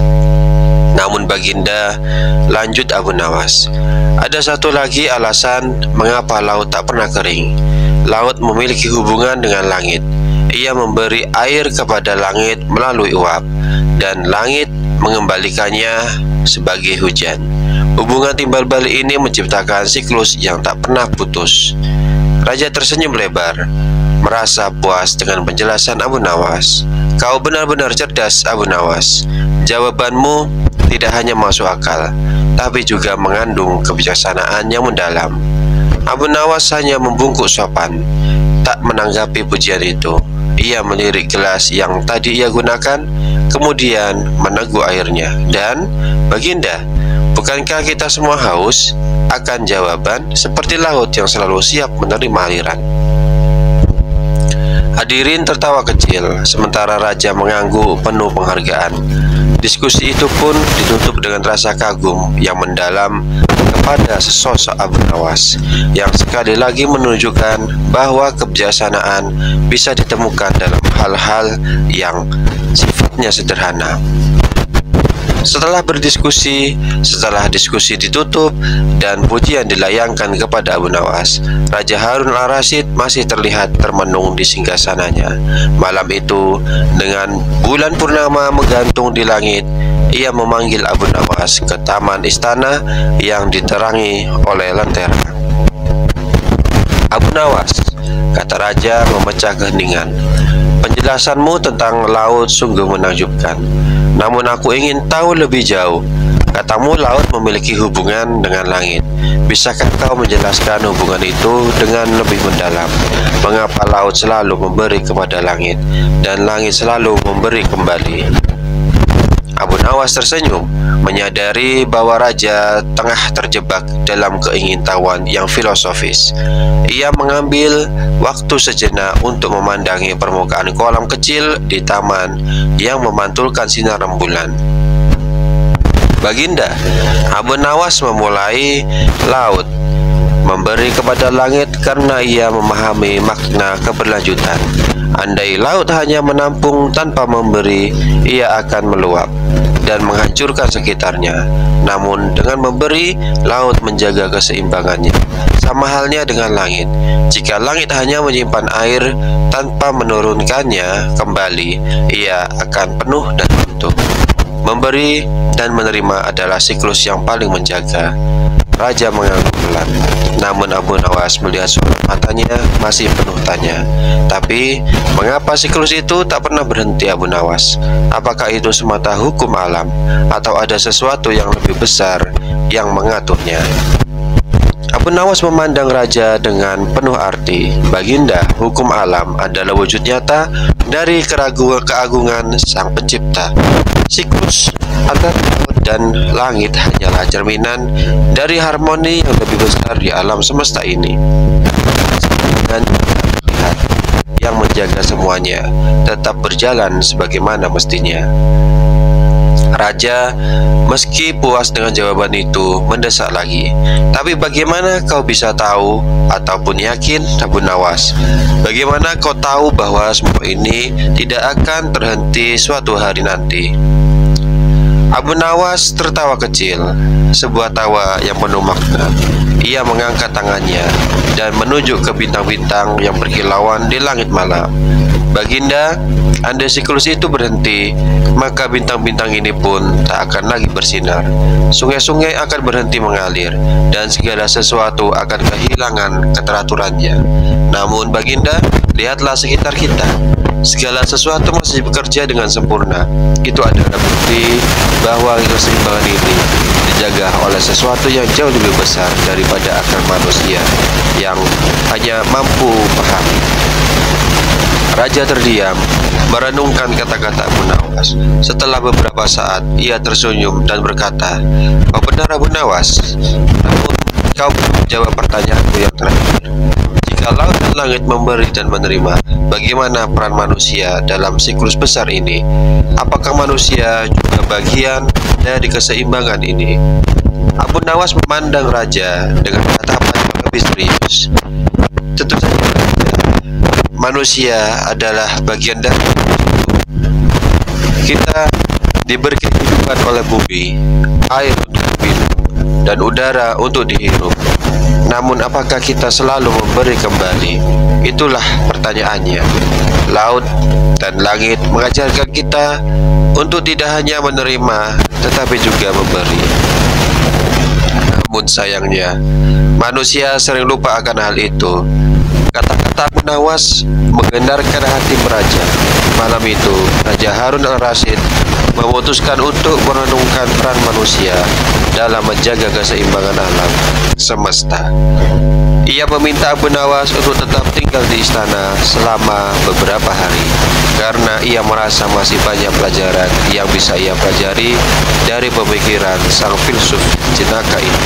"Namun Baginda," lanjut Abu Nawas, "ada satu lagi alasan mengapa laut tak pernah kering. Laut memiliki hubungan dengan langit. Ia memberi air kepada langit melalui uap, dan langit mengembalikannya sebagai hujan. Hubungan timbal balik ini menciptakan siklus yang tak pernah putus." Raja tersenyum lebar, merasa puas dengan penjelasan Abu Nawas. "Kau benar-benar cerdas, Abu Nawas. Jawabanmu tidak hanya masuk akal, tapi juga mengandung kebijaksanaan yang mendalam." Abu Nawas hanya membungkuk sopan, tak menanggapi pujian itu. Ia melirik gelas yang tadi ia gunakan, kemudian meneguk airnya. "Dan, Baginda, bukankah kita semua haus?" Akan jawaban seperti laut yang selalu siap menerima aliran. Hadirin tertawa kecil, sementara Raja mengangguk penuh penghargaan. Diskusi itu pun ditutup dengan rasa kagum yang mendalam kepada sesosok Abu Nawas, yang sekali lagi menunjukkan bahwa kebijaksanaan bisa ditemukan dalam hal-hal yang sifatnya sederhana. Setelah diskusi ditutup dan pujian dilayangkan kepada Abu Nawas, Raja Harun al-Rasyid masih terlihat termenung di singgasananya. Malam itu, dengan bulan purnama menggantung di langit, ia memanggil Abu Nawas ke taman istana yang diterangi oleh lentera. "Abu Nawas," kata Raja memecah keheningan, "penjelasanmu tentang laut sungguh menakjubkan. Namun aku ingin tahu lebih jauh. Katamu laut memiliki hubungan dengan langit. Bisakah kau menjelaskan hubungan itu dengan lebih mendalam? Mengapa laut selalu memberi kepada langit, dan langit selalu memberi kembali?" Abu Nawas tersenyum, menyadari bahwa Raja tengah terjebak dalam keingintahuan yang filosofis. Ia mengambil waktu sejenak untuk memandangi permukaan kolam kecil di taman yang memantulkan sinar rembulan. "Baginda," Abu Nawas memulai, "laut memberi kepada langit karena ia memahami makna keberlanjutan. Andai laut hanya menampung tanpa memberi, ia akan meluap dan menghancurkan sekitarnya. Namun dengan memberi, laut menjaga keseimbangannya. Sama halnya dengan langit. Jika langit hanya menyimpan air tanpa menurunkannya kembali, ia akan penuh dan runtuh. Memberi dan menerima adalah siklus yang paling menjaga." Raja mengangguk pelan. Namun Abu Nawas melihat sorot matanya masih penuh tanya. "Tapi, mengapa siklus itu tak pernah berhenti, Abu Nawas? Apakah itu semata hukum alam, atau ada sesuatu yang lebih besar yang mengaturnya?" Abu Nawas memandang raja dengan penuh arti. Baginda, hukum alam adalah wujud nyata dari keagungan Sang Pencipta. Siklus antara laut dan langit hanyalah cerminan dari harmoni yang lebih besar di alam semesta ini. Dan lihat, yang menjaga semuanya tetap berjalan sebagaimana mestinya. Raja, meski puas dengan jawaban itu, mendesak lagi. Tapi bagaimana kau bisa tahu ataupun yakin, Abu Nawas? Bagaimana kau tahu bahwa semua ini tidak akan terhenti suatu hari nanti? Abu Nawas tertawa kecil, sebuah tawa yang penuh makna. Ia mengangkat tangannya dan menunjuk ke bintang-bintang yang berkilauan di langit malam. Baginda, andai siklus itu berhenti, maka bintang-bintang ini pun tak akan lagi bersinar. Sungai-sungai akan berhenti mengalir, dan segala sesuatu akan kehilangan keteraturannya. Namun Baginda, lihatlah sekitar kita. Segala sesuatu masih bekerja dengan sempurna. Itu adalah bukti bahwa keseimbangan ini dijaga oleh sesuatu yang jauh lebih besar daripada akal manusia yang hanya mampu pahami. Raja terdiam, merenungkan kata-kata Abu Nawas. Setelah beberapa saat, ia tersenyum dan berkata, "Kau benar, Abu Nawas. Namun, kau belum menjawab pertanyaanku yang terakhir. Jika laut dan langit memberi dan menerima, bagaimana peran manusia dalam siklus besar ini? Apakah manusia juga bagian dari keseimbangan ini?" Abu Nawas memandang raja dengan tatapan yang lebih serius. "Tentu saja, manusia adalah bagian dari itu. Kita diberi kehidupan oleh bumi, air untuk minum, dan udara untuk dihirup. Namun apakah kita selalu memberi kembali? Itulah pertanyaannya. Laut dan langit mengajarkan kita untuk tidak hanya menerima, tetapi juga memberi. Namun sayangnya, manusia sering lupa akan hal itu." Kata-kata Abu Nawas menggentarkan hati raja. Malam itu, Raja Harun al-Rasyid memutuskan untuk merenungkan peran manusia dalam menjaga keseimbangan alam semesta. Ia meminta Abu Nawas untuk tetap tinggal di istana selama beberapa hari, karena ia merasa masih banyak pelajaran yang bisa ia pelajari dari pemikiran sang filsuf jenaka ini.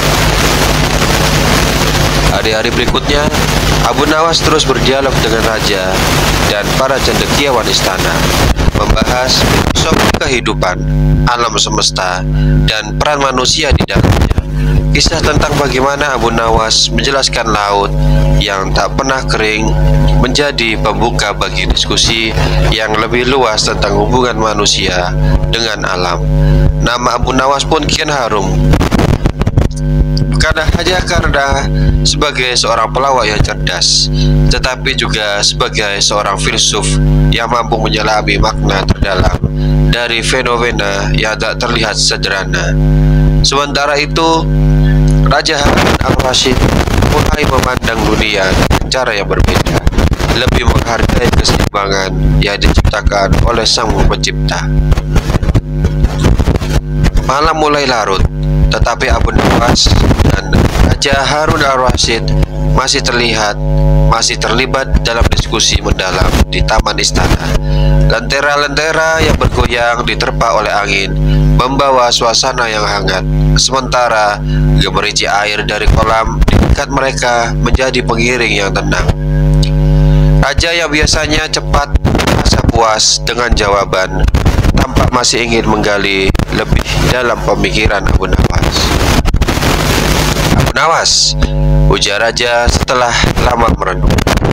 Hari-hari berikutnya, Abu Nawas terus berdialog dengan raja dan para cendekiawan istana, membahas filosofi kehidupan, alam semesta, dan peran manusia di dalamnya. Kisah tentang bagaimana Abu Nawas menjelaskan laut yang tak pernah kering menjadi pembuka bagi diskusi yang lebih luas tentang hubungan manusia dengan alam. Nama Abu Nawas pun kian harum, bukan hanya karena sebagai seorang pelawak yang cerdas, tetapi juga sebagai seorang filsuf yang mampu menyelami makna terdalam dari fenomena yang tak terlihat sederhana. Sementara itu, Raja Harun al-Rasyid mulai memandang dunia dengan cara yang berbeda, lebih menghargai keseimbangan yang diciptakan oleh Sang Pencipta. Malam mulai larut, tetapi Abu Nawas dan Raja Harun al-Rasyid masih terlibat dalam diskusi mendalam di taman istana. Lentera-lentera yang bergoyang diterpa oleh angin membawa suasana yang hangat, sementara gemericik air dari kolam di dekat mereka menjadi pengiring yang tenang. Raja yang biasanya cepat merasa puas dengan jawaban, tampak masih ingin menggali lebih dalam pemikiran Abu Nawas. "Abu Nawas," ujar raja setelah lama merenung,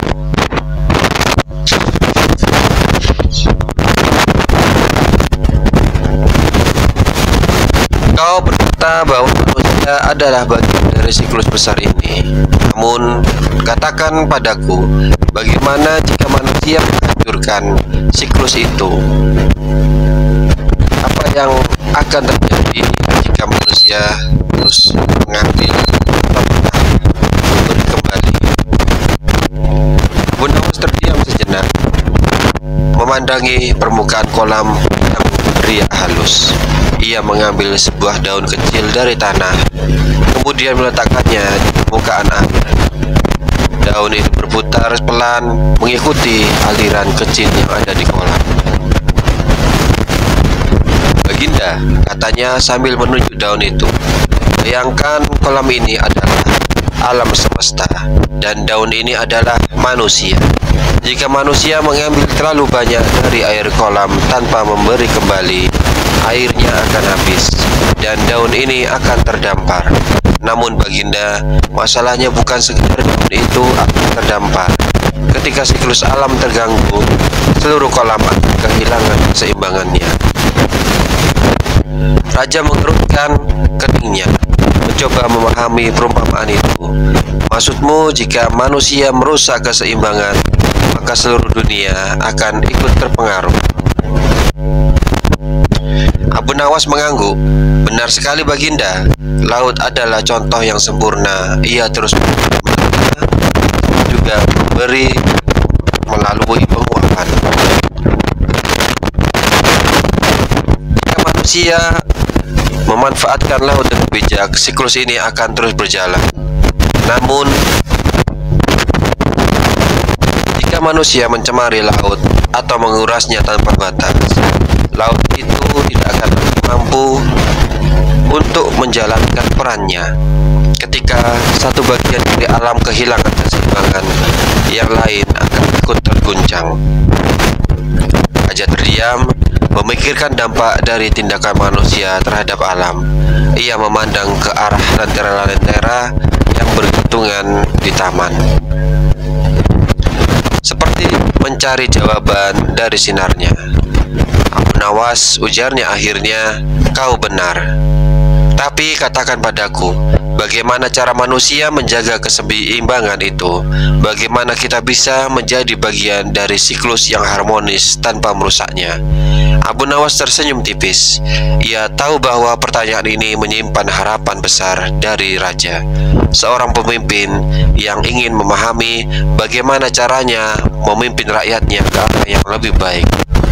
"kau berkata bahwa manusia adalah bagian dari siklus besar ini. Namun, katakan padaku, bagaimana jika manusia menghancurkan siklus itu? Apa yang akan terjadi jika manusia terus mengambil memberi kembali?" Abu Nawas terdiam sejenak, memandangi permukaan kolam yang beriak halus. ia mengambil sebuah daun kecil dari tanah, kemudian meletakkannya di permukaan air. Daun itu berputar pelan mengikuti aliran kecil yang ada di kolam. "Baginda," katanya sambil menunjuk daun itu, "bayangkan kolam ini adalah alam semesta dan daun ini adalah manusia. Jika manusia mengambil terlalu banyak dari air kolam tanpa memberi kembali, airnya akan habis dan daun ini akan terdampar. Namun Baginda, masalahnya bukan sekedar daun itu akan terdampar. Ketika siklus alam terganggu, seluruh kolam akan kehilangan keseimbangannya." Raja mengerutkan keningnya, mencoba memahami perumpamaan itu. "Maksudmu, jika manusia merusak keseimbangan, maka seluruh dunia akan ikut terpengaruh?" Abu Nawas mengangguk. "Benar sekali Baginda, laut adalah contoh yang sempurna. Ia terus juga memberi melalui penguapan. Jika manusia memanfaatkan laut dengan bijak, siklus ini akan terus berjalan. Namun, jika manusia mencemari laut atau mengurasnya tanpa batas, laut itu tidak akan mampu untuk menjalankan perannya. Ketika satu bagian dari alam kehilangan keseimbangan, yang lain akan ikut terguncang." Raja terdiam, memikirkan dampak dari tindakan manusia terhadap alam. Ia memandang ke arah lentera-lentera yang bergantungan di taman, seperti mencari jawaban dari sinarnya. "Abu Nawas," ujarnya akhirnya, "kau benar. Tapi katakan padaku, bagaimana cara manusia menjaga keseimbangan itu? Bagaimana kita bisa menjadi bagian dari siklus yang harmonis tanpa merusaknya?" Abu Nawas tersenyum tipis. Ia tahu bahwa pertanyaan ini menyimpan harapan besar dari raja, seorang pemimpin yang ingin memahami bagaimana caranya memimpin rakyatnya ke arah yang lebih baik.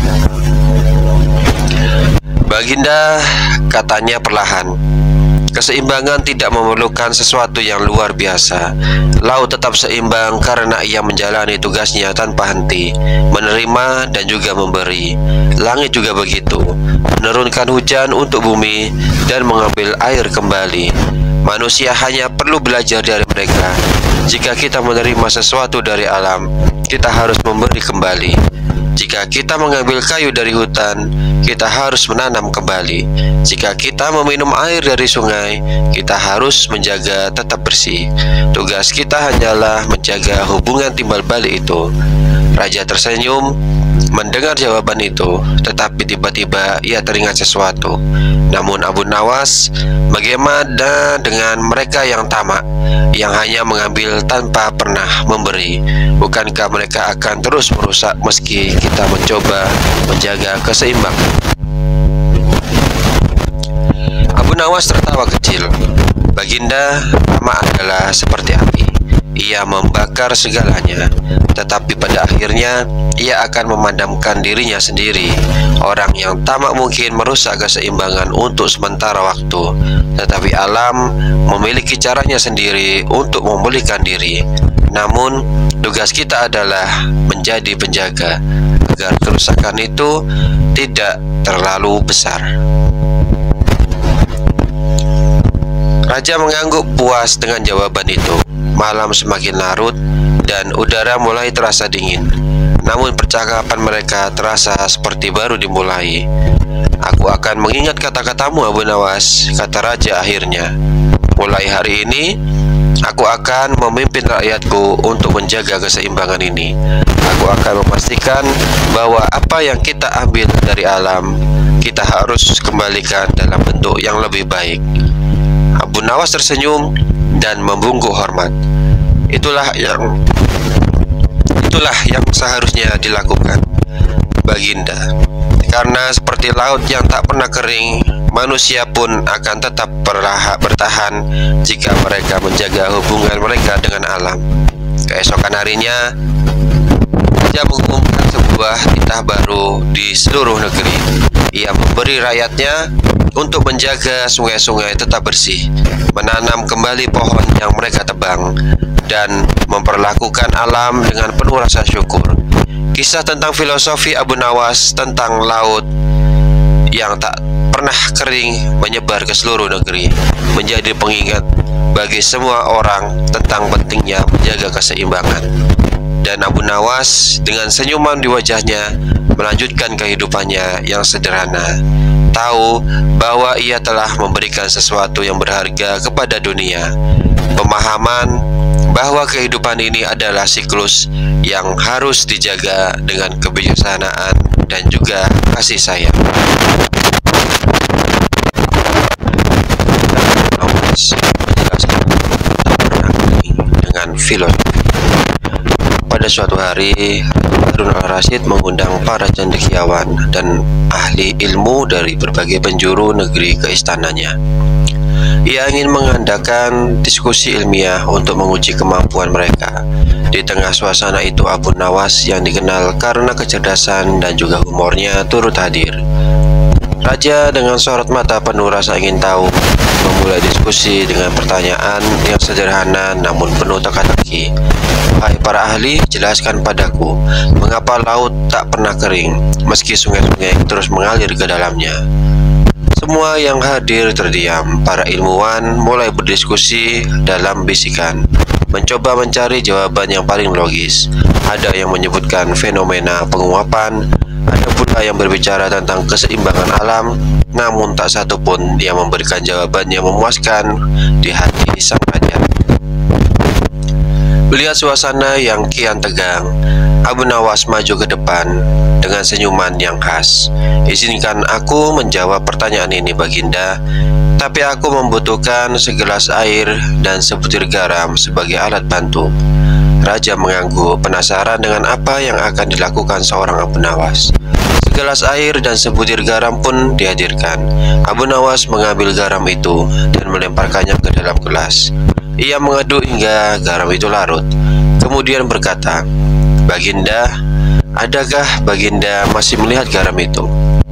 "Baginda," katanya perlahan, "keseimbangan tidak memerlukan sesuatu yang luar biasa. Laut tetap seimbang karena ia menjalani tugasnya tanpa henti, menerima dan juga memberi. Langit juga begitu, menurunkan hujan untuk bumi dan mengambil air kembali. Manusia hanya perlu belajar dari mereka. Jika kita menerima sesuatu dari alam, kita harus memberi kembali. Jika kita mengambil kayu dari hutan, kita harus menanam kembali. Jika kita meminum air dari sungai, kita harus menjaga tetap bersih. Tugas kita hanyalah menjaga hubungan timbal balik itu." Raja tersenyum mendengar jawaban itu, tetapi tiba-tiba ia teringat sesuatu. "Namun Abu Nawas, bagaimana dengan mereka yang tamak, yang hanya mengambil tanpa pernah memberi? Bukankah mereka akan terus merusak meski kita mencoba menjaga keseimbangan?" Abu Nawas tertawa kecil. "Baginda, tamak adalah seperti api. Ia membakar segalanya, tetapi pada akhirnya ia akan memadamkan dirinya sendiri. Orang yang tamak mungkin merusak keseimbangan untuk sementara waktu, tetapi alam memiliki caranya sendiri untuk memulihkan diri. Namun, tugas kita adalah menjadi penjaga agar kerusakan itu tidak terlalu besar." Raja mengangguk puas dengan jawaban itu. Malam semakin larut dan udara mulai terasa dingin. Namun percakapan mereka terasa seperti baru dimulai. "Aku akan mengingat kata-katamu Abu Nawas," kata raja akhirnya. "Mulai hari ini, aku akan memimpin rakyatku untuk menjaga keseimbangan ini. Aku akan memastikan bahwa apa yang kita ambil dari alam, kita harus kembalikan dalam bentuk yang lebih baik." Abu Nawas tersenyum dan membungkuk hormat. Itulah yang seharusnya dilakukan, Baginda. Karena seperti laut yang tak pernah kering, manusia pun akan tetap bertahan jika mereka menjaga hubungan mereka dengan alam. Keesokan harinya, raja mengumumkan sebuah titah baru di seluruh negeri. Ia memberi rakyatnya untuk menjaga sungai-sungai tetap bersih, menanam kembali pohon yang mereka tebang, dan memperlakukan alam dengan penuh rasa syukur. Kisah tentang filosofi Abu Nawas tentang laut yang tak pernah kering menyebar ke seluruh negeri, menjadi pengingat bagi semua orang tentang pentingnya menjaga keseimbangan. Dan Abu Nawas dengan senyuman di wajahnya melanjutkan kehidupannya yang sederhana, tahu bahwa ia telah memberikan sesuatu yang berharga kepada dunia, pemahaman bahwa kehidupan ini adalah siklus yang harus dijaga dengan kebijaksanaan dan juga kasih sayang. Menjelaskan tak pernah kering dengan filosofi. Pada suatu hari, Harun al-Rasyid mengundang para cendekiawan dan ahli ilmu dari berbagai penjuru negeri ke istananya. Ia ingin mengadakan diskusi ilmiah untuk menguji kemampuan mereka. Di tengah suasana itu, Abu Nawas yang dikenal karena kecerdasan dan juga humornya turut hadir. Raja dengan sorot mata penuh rasa ingin tahu memulai diskusi dengan pertanyaan yang sederhana namun penuh teka-teki. Hai para ahli, jelaskan padaku, mengapa laut tak pernah kering meski sungai-sungai terus mengalir ke dalamnya? Semua yang hadir terdiam. Para ilmuwan mulai berdiskusi dalam bisikan, mencoba mencari jawaban yang paling logis. Ada yang menyebutkan fenomena penguapan, ada pula yang berbicara tentang keseimbangan alam, namun tak satu pun yang memberikan jawaban yang memuaskan di hati sang raja. Melihat suasana yang kian tegang, Abu Nawas maju ke depan dengan senyuman yang khas. Izinkan aku menjawab pertanyaan ini, Baginda, tapi aku membutuhkan segelas air dan sebutir garam sebagai alat bantu. Raja mengangguk, penasaran dengan apa yang akan dilakukan seorang Abu Nawas. Segelas air dan sebutir garam pun dihadirkan. Abu Nawas mengambil garam itu dan melemparkannya ke dalam gelas. Ia mengaduk hingga garam itu larut. Kemudian berkata, Baginda, adakah Baginda masih melihat garam itu?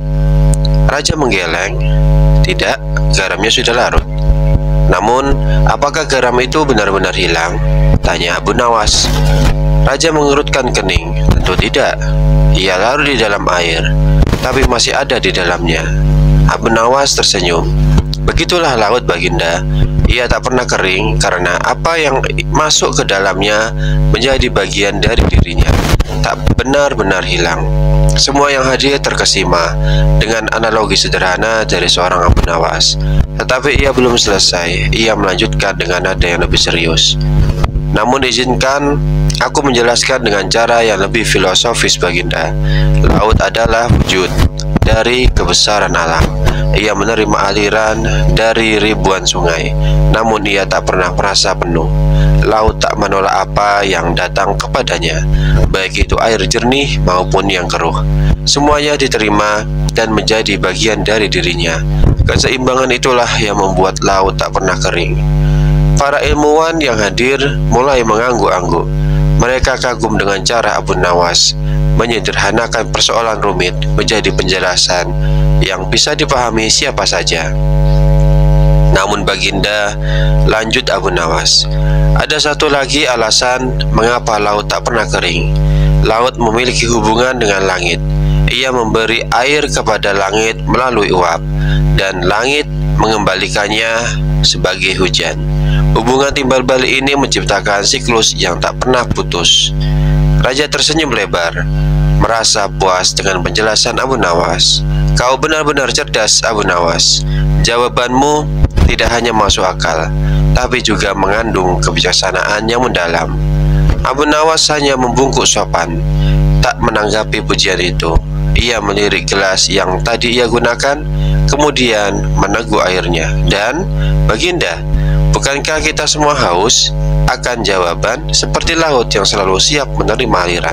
Raja menggeleng. Tidak, garamnya sudah larut. Namun, apakah garam itu benar-benar hilang? Tanya Abu Nawas. Raja mengerutkan kening. Tentu tidak. Ia larut di dalam air, tapi masih ada di dalamnya. Abu Nawas tersenyum. Begitulah laut, Baginda. Ia tak pernah kering karena apa yang masuk ke dalamnya menjadi bagian dari dirinya, tak benar-benar hilang. Semua yang hadir terkesima dengan analogi sederhana dari seorang Abu Nawas. Tetapi ia belum selesai. Ia melanjutkan dengan nada yang lebih serius. Namun izinkan aku menjelaskan dengan cara yang lebih filosofis, Baginda. Laut adalah wujud dari kebesaran alam. Ia menerima aliran dari ribuan sungai, namun ia tak pernah merasa penuh. Laut tak menolak apa yang datang kepadanya, baik itu air jernih maupun yang keruh. Semuanya diterima dan menjadi bagian dari dirinya. Keseimbangan itulah yang membuat laut tak pernah kering. Para ilmuwan yang hadir mulai mengangguk-angguk. Mereka kagum dengan cara Abu Nawas menyederhanakan persoalan rumit menjadi penjelasan yang bisa dipahami siapa saja. Namun Baginda, lanjut Abu Nawas, ada satu lagi alasan mengapa laut tak pernah kering. Laut memiliki hubungan dengan langit. Ia memberi air kepada langit melalui uap, dan langit mengembalikannya sebagai hujan. Hubungan timbal balik ini menciptakan siklus yang tak pernah putus. Raja tersenyum lebar, merasa puas dengan penjelasan Abu Nawas. Kau benar-benar cerdas, Abu Nawas. Jawabanmu tidak hanya masuk akal, tapi juga mengandung kebijaksanaan yang mendalam. Abu Nawas hanya membungkuk sopan, tak menanggapi pujian itu. Ia melirik gelas yang tadi ia gunakan, kemudian meneguk airnya. Dan, Baginda, bukankah kita semua haus? Akan jawaban seperti laut yang selalu siap menerima aliran.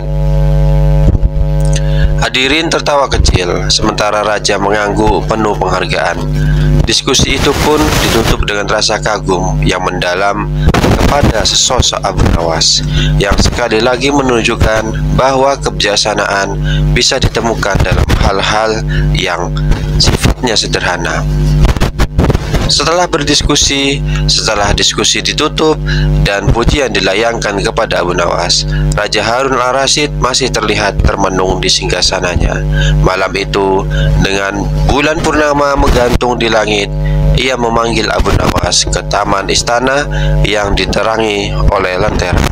Hadirin tertawa kecil, sementara raja mengangguk penuh penghargaan. Diskusi itu pun ditutup dengan rasa kagum yang mendalam kepada sesosok Abu Nawas, yang sekali lagi menunjukkan bahwa kebijaksanaan bisa ditemukan dalam hal-hal yang sifatnya Jawabnya sederhana. Setelah diskusi ditutup dan pujian dilayangkan kepada Abu Nawas, Raja Harun al-Rasyid masih terlihat termenung di singgasananya. Malam itu, dengan bulan purnama menggantung di langit, ia memanggil Abu Nawas ke taman istana yang diterangi oleh lentera.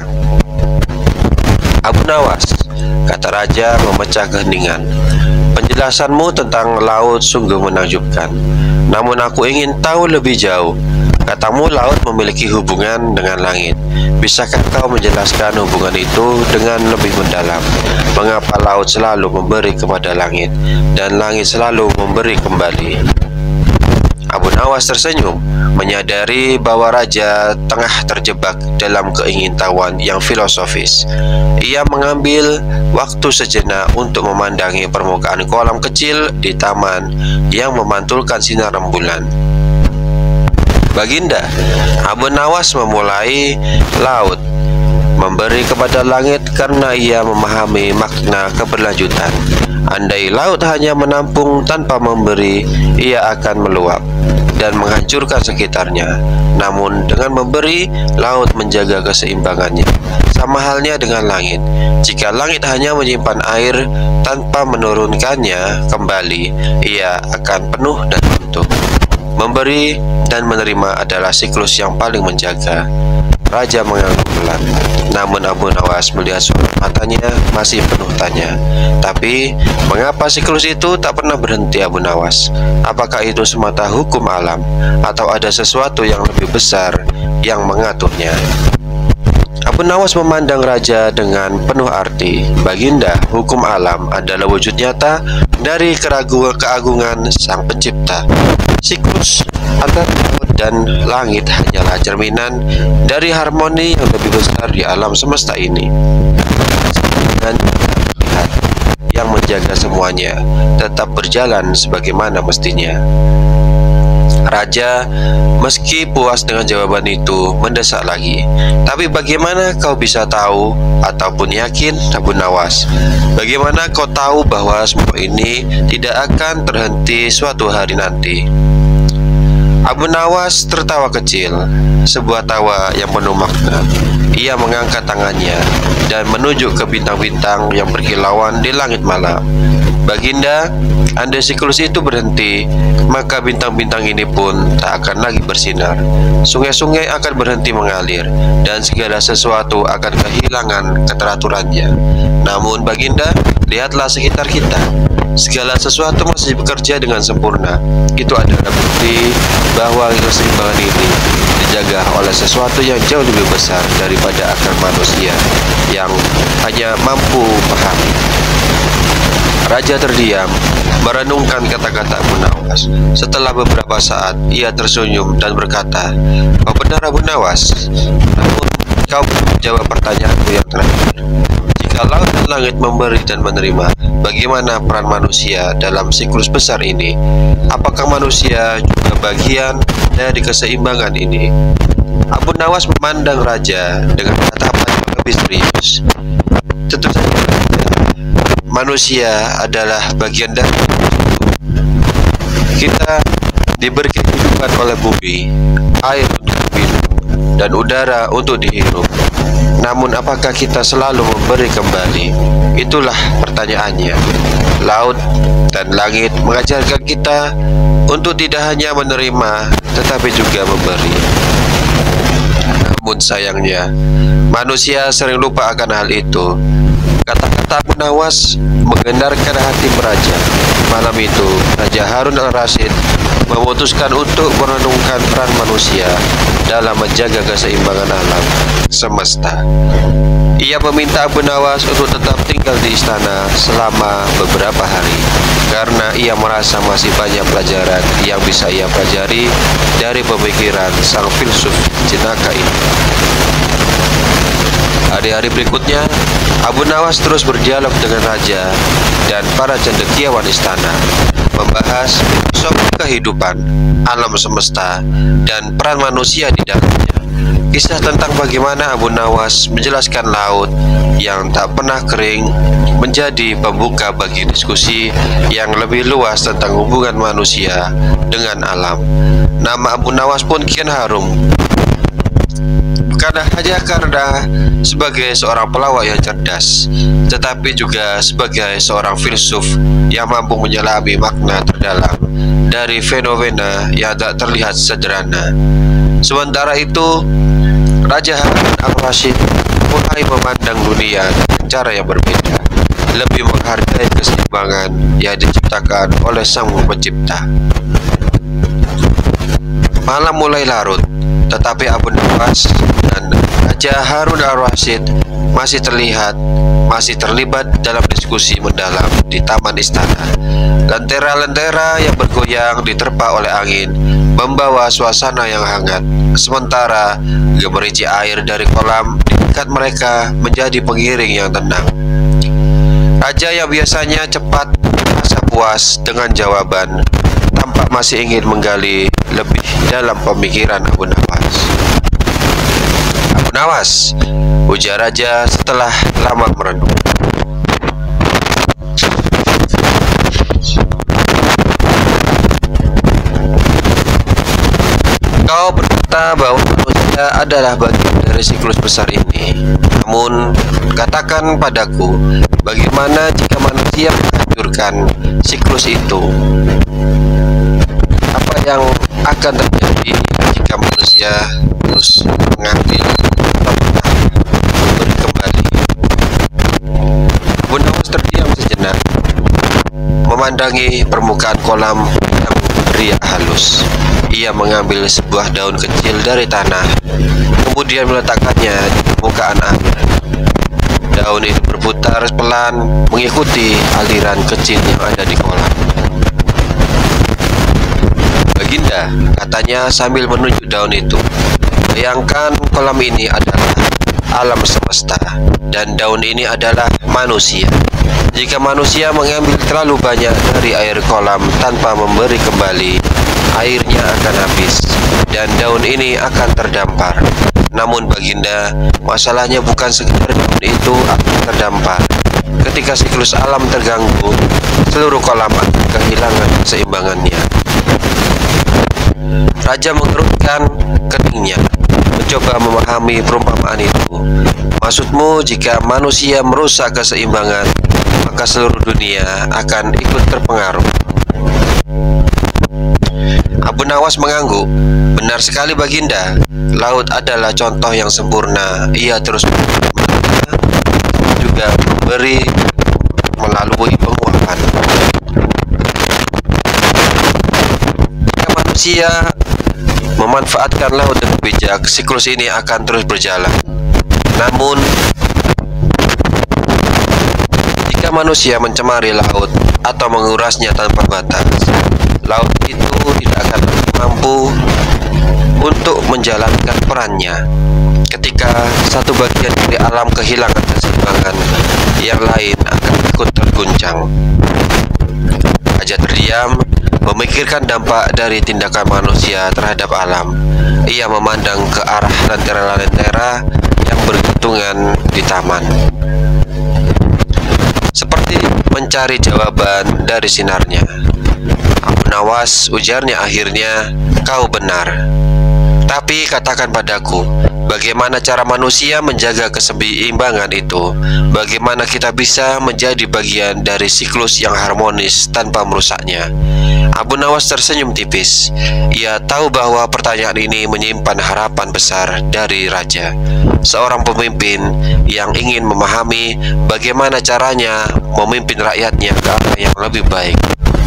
"Abu Nawas," kata raja memecah keheningan, "penjelasanmu tentang laut sungguh menakjubkan. Namun aku ingin tahu lebih jauh. Katamu laut memiliki hubungan dengan langit. Bisakah kau menjelaskan hubungan itu dengan lebih mendalam? Mengapa laut selalu memberi kepada langit, dan langit selalu memberi kembali?" Abu Nawas tersenyum, menyadari bahwa raja tengah terjebak dalam keingintahuan yang filosofis. Ia mengambil waktu sejenak untuk memandangi permukaan kolam kecil di taman yang memantulkan sinar rembulan. "Baginda," Abu Nawas memulai, "laut memberi kepada langit karena ia memahami makna keberlanjutan. Andai laut hanya menampung tanpa memberi, ia akan meluap dan menghancurkan sekitarnya. Namun dengan memberi, laut menjaga keseimbangannya. Sama halnya dengan langit. Jika langit hanya menyimpan air tanpa menurunkannya kembali, ia akan penuh dan runtuh. Memberi dan menerima adalah siklus yang paling menjaga." Raja mengangguk pelan. Namun Abu Nawas melihat sorot matanya masih penuh tanya. "Tapi, mengapa siklus itu tak pernah berhenti, Abu Nawas? Apakah itu semata hukum alam, atau ada sesuatu yang lebih besar yang mengaturnya?" Abu Nawas memandang raja dengan penuh arti. "Baginda, hukum alam adalah wujud nyata dari keagungan Sang Pencipta. Siklus antara laut dan langit hanyalah cerminan dari harmoni yang lebih besar di alam semesta ini. Dan lihat, yang menjaga semuanya tetap berjalan sebagaimana mestinya." Raja, meski puas dengan jawaban itu, mendesak lagi. "Tapi bagaimana kau bisa tahu ataupun yakin, Abu Nawas? Bagaimana kau tahu bahwa semua ini tidak akan terhenti suatu hari nanti?" Abu Nawas tertawa kecil, sebuah tawa yang penuh makna. Ia mengangkat tangannya dan menunjuk ke bintang-bintang yang berkilauan di langit malam. "Baginda, andai siklus itu berhenti, maka bintang-bintang ini pun tak akan lagi bersinar. Sungai-sungai akan berhenti mengalir, dan segala sesuatu akan kehilangan keteraturannya. Namun Baginda, lihatlah sekitar kita. Segala sesuatu masih bekerja dengan sempurna. Itu adalah bukti bahwa keseimbangan ini dijaga oleh sesuatu yang jauh lebih besar daripada akal manusia yang hanya mampu pahami." Raja terdiam, merenungkan kata-kata Abu Nawas. Setelah beberapa saat, ia tersenyum dan berkata, "Kau benar, Abu Nawas. Namun, kau belum menjawab pertanyaanku yang terakhir. Jika laut dan langit memberi dan menerima, bagaimana peran manusia dalam siklus besar ini? Apakah manusia juga bagian dari keseimbangan ini?" Abu Nawas memandang raja dengan tatapan yang lebih serius. "Tentu saja, manusia adalah bagian dari itu. Kita diberi kehidupan oleh bumi, air untuk minum, dan udara untuk dihirup. Namun apakah kita selalu memberi kembali? Itulah pertanyaannya. Laut dan langit mengajarkan kita untuk tidak hanya menerima, tetapi juga memberi. Namun sayangnya, manusia sering lupa akan hal itu." Kata-kata Abu Nawas menggentarkan hati raja. Malam itu, Raja Harun al-Rasyid memutuskan untuk merenungkan peran manusia dalam menjaga keseimbangan alam semesta. Ia meminta Abu Nawas untuk tetap tinggal di istana selama beberapa hari, karena ia merasa masih banyak pelajaran yang bisa ia pelajari dari pemikiran sang filsuf jenaka ini. Hari-hari berikutnya, Abu Nawas terus berdialog dengan raja dan para cendekiawan istana, membahas filosofi kehidupan, alam semesta, dan peran manusia di dalamnya. Kisah tentang bagaimana Abu Nawas menjelaskan laut yang tak pernah kering menjadi pembuka bagi diskusi yang lebih luas tentang hubungan manusia dengan alam. Nama Abu Nawas pun kian harum, bukan hanya karena sebagai seorang pelawak yang cerdas, tetapi juga sebagai seorang filsuf yang mampu menyelami makna terdalam dari fenomena yang tak terlihat sederhana. Sementara itu, Raja Harun al-Rasyid mulai memandang dunia dengan cara yang berbeda, lebih menghargai keseimbangan yang diciptakan oleh Sang Pencipta. Malam mulai larut, tetapi Abu Nawas dan Raja Harun al-Rasyid masih terlibat dalam diskusi mendalam di taman istana. Lentera-lentera yang bergoyang diterpa oleh angin membawa suasana yang hangat, sementara gemericik air dari kolam di dekat mereka menjadi pengiring yang tenang. Raja yang biasanya cepat merasa puas dengan jawaban, tampak masih ingin menggali lebih dalam pemikiran Abu Nawas. "Abu Nawas," ujar Raja setelah lama merenung, "kau berkata bahwa manusia adalah bagian dari siklus besar ini. Namun, katakan padaku, bagaimana jika manusia menghancurkan siklus itu? Apa yang akan terjadi jika manusia terus mengambil atau memberi kembali?" Abu Nawas terdiam sejenak, memandangi permukaan kolam yang beriak halus. Ia mengambil sebuah daun kecil dari tanah, kemudian meletakkannya di permukaan air. Daun itu berputar pelan mengikuti aliran kecil yang ada di kolam. "Baginda," katanya sambil menunjuk daun itu, "bayangkan kolam ini adalah alam semesta dan daun ini adalah manusia. Jika manusia mengambil terlalu banyak dari air kolam tanpa memberi kembali, airnya akan habis dan daun ini akan terdampar. Namun Baginda, masalahnya bukan sekedar daun itu akan terdampar. Ketika siklus alam terganggu, seluruh kolam akan kehilangan keseimbangannya." Raja mengerutkan keningnya, mencoba memahami perumpamaan itu. "Maksudmu, jika manusia merusak keseimbangan, maka seluruh dunia akan ikut terpengaruh?" Abu Nawas mengangguk. "Benar sekali Baginda, laut adalah contoh yang sempurna. Ia terus juga memberi melalui penguapan. Jika manusia memanfaatkan laut dengan bijak, siklus ini akan terus berjalan. Namun, jika manusia mencemari laut atau mengurasnya tanpa batas, laut itu tidak akan mampu untuk menjalankan perannya. Ketika satu bagian dari alam kehilangan keseimbangan, yang lain akan ikut terguncang." Raja terdiam, memikirkan dampak dari tindakan manusia terhadap alam. Ia memandang ke arah lentera-lentera yang bergantungan di taman, seperti mencari jawaban dari sinarnya. "Abu Nawas," ujarnya akhirnya, "kau benar. Tapi katakan padaku, bagaimana cara manusia menjaga keseimbangan itu? Bagaimana kita bisa menjadi bagian dari siklus yang harmonis tanpa merusaknya?" Abu Nawas tersenyum tipis. Ia tahu bahwa pertanyaan ini menyimpan harapan besar dari raja, seorang pemimpin yang ingin memahami bagaimana caranya memimpin rakyatnya ke arah yang lebih baik.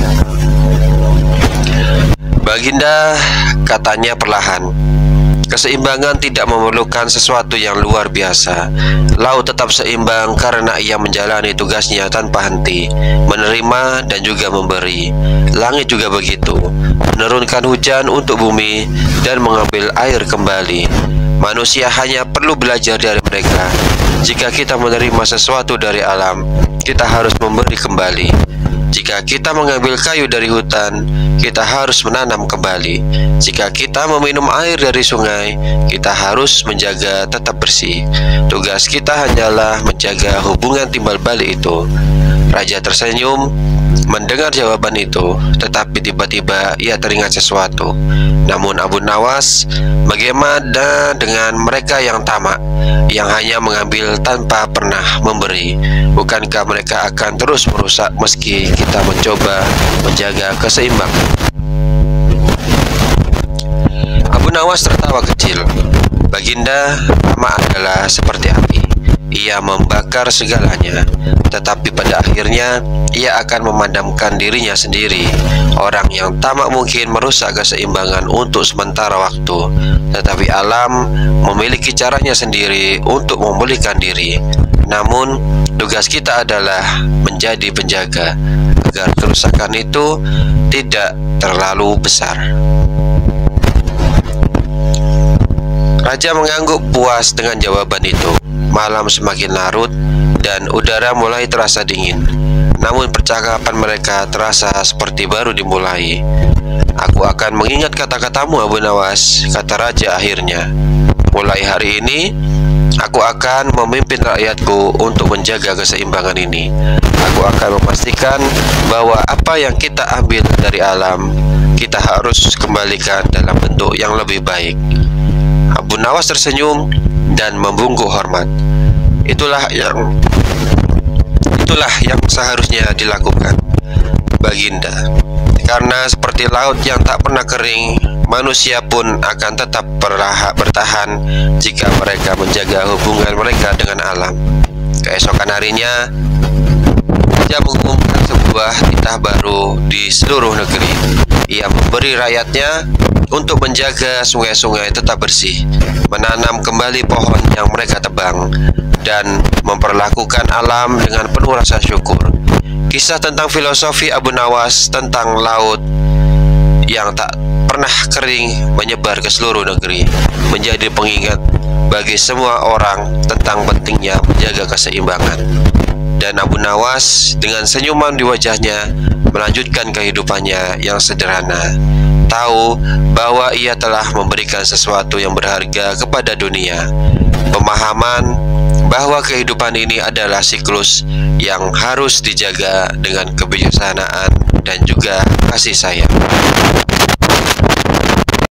"Baginda," katanya perlahan, "keseimbangan tidak memerlukan sesuatu yang luar biasa. Laut tetap seimbang karena ia menjalani tugasnya tanpa henti, menerima dan juga memberi. Langit juga begitu, menurunkan hujan untuk bumi dan mengambil air kembali. Manusia hanya perlu belajar dari mereka. Jika kita menerima sesuatu dari alam, kita harus memberi kembali. Jika kita mengambil kayu dari hutan, kita harus menanam kembali. Jika kita meminum air dari sungai, kita harus menjaga tetap bersih. Tugas kita hanyalah menjaga hubungan timbal balik itu. Raja tersenyum mendengar jawaban itu, tetapi tiba-tiba ia teringat sesuatu. Namun Abu Nawas, bagaimana dengan mereka yang tamak, yang hanya mengambil tanpa pernah memberi? Bukankah mereka akan terus merusak meski kita mencoba menjaga keseimbangan? Abu Nawas tertawa kecil. Baginda, tamak adalah seperti api. Ia membakar segalanya, tetapi pada akhirnya ia akan memadamkan dirinya sendiri. Orang yang tamak mungkin merusak keseimbangan untuk sementara waktu, tetapi alam memiliki caranya sendiri untuk memulihkan diri. Namun, tugas kita adalah menjadi penjaga agar kerusakan itu tidak terlalu besar. Raja mengangguk puas dengan jawaban itu. Malam semakin larut dan udara mulai terasa dingin. Namun percakapan mereka terasa seperti baru dimulai. Aku akan mengingat kata-katamu, Abu Nawas, kata raja akhirnya. Mulai hari ini, aku akan memimpin rakyatku untuk menjaga keseimbangan ini. Aku akan memastikan bahwa apa yang kita ambil dari alam, kita harus kembalikan dalam bentuk yang lebih baik. Abu Nawas tersenyum dan membungkuk hormat. Itulah yang seharusnya dilakukan, Baginda. Karena seperti laut yang tak pernah kering, manusia pun akan tetap bertahan jika mereka menjaga hubungan mereka dengan alam. Keesokan harinya, Raja mengumumkan sebuah titah baru di seluruh negeri. Ia memberi rakyatnya untuk menjaga sungai-sungai tetap bersih, menanam kembali pohon yang mereka tebang, dan memperlakukan alam dengan penuh rasa syukur. Kisah tentang filosofi Abu Nawas tentang laut yang tak pernah kering menyebar ke seluruh negeri, menjadi pengingat bagi semua orang tentang pentingnya menjaga keseimbangan. Dan Abu Nawas dengan senyuman di wajahnya melanjutkan kehidupannya yang sederhana, tahu bahwa ia telah memberikan sesuatu yang berharga kepada dunia. Pemahaman bahwa kehidupan ini adalah siklus yang harus dijaga dengan kebijaksanaan dan juga kasih sayang.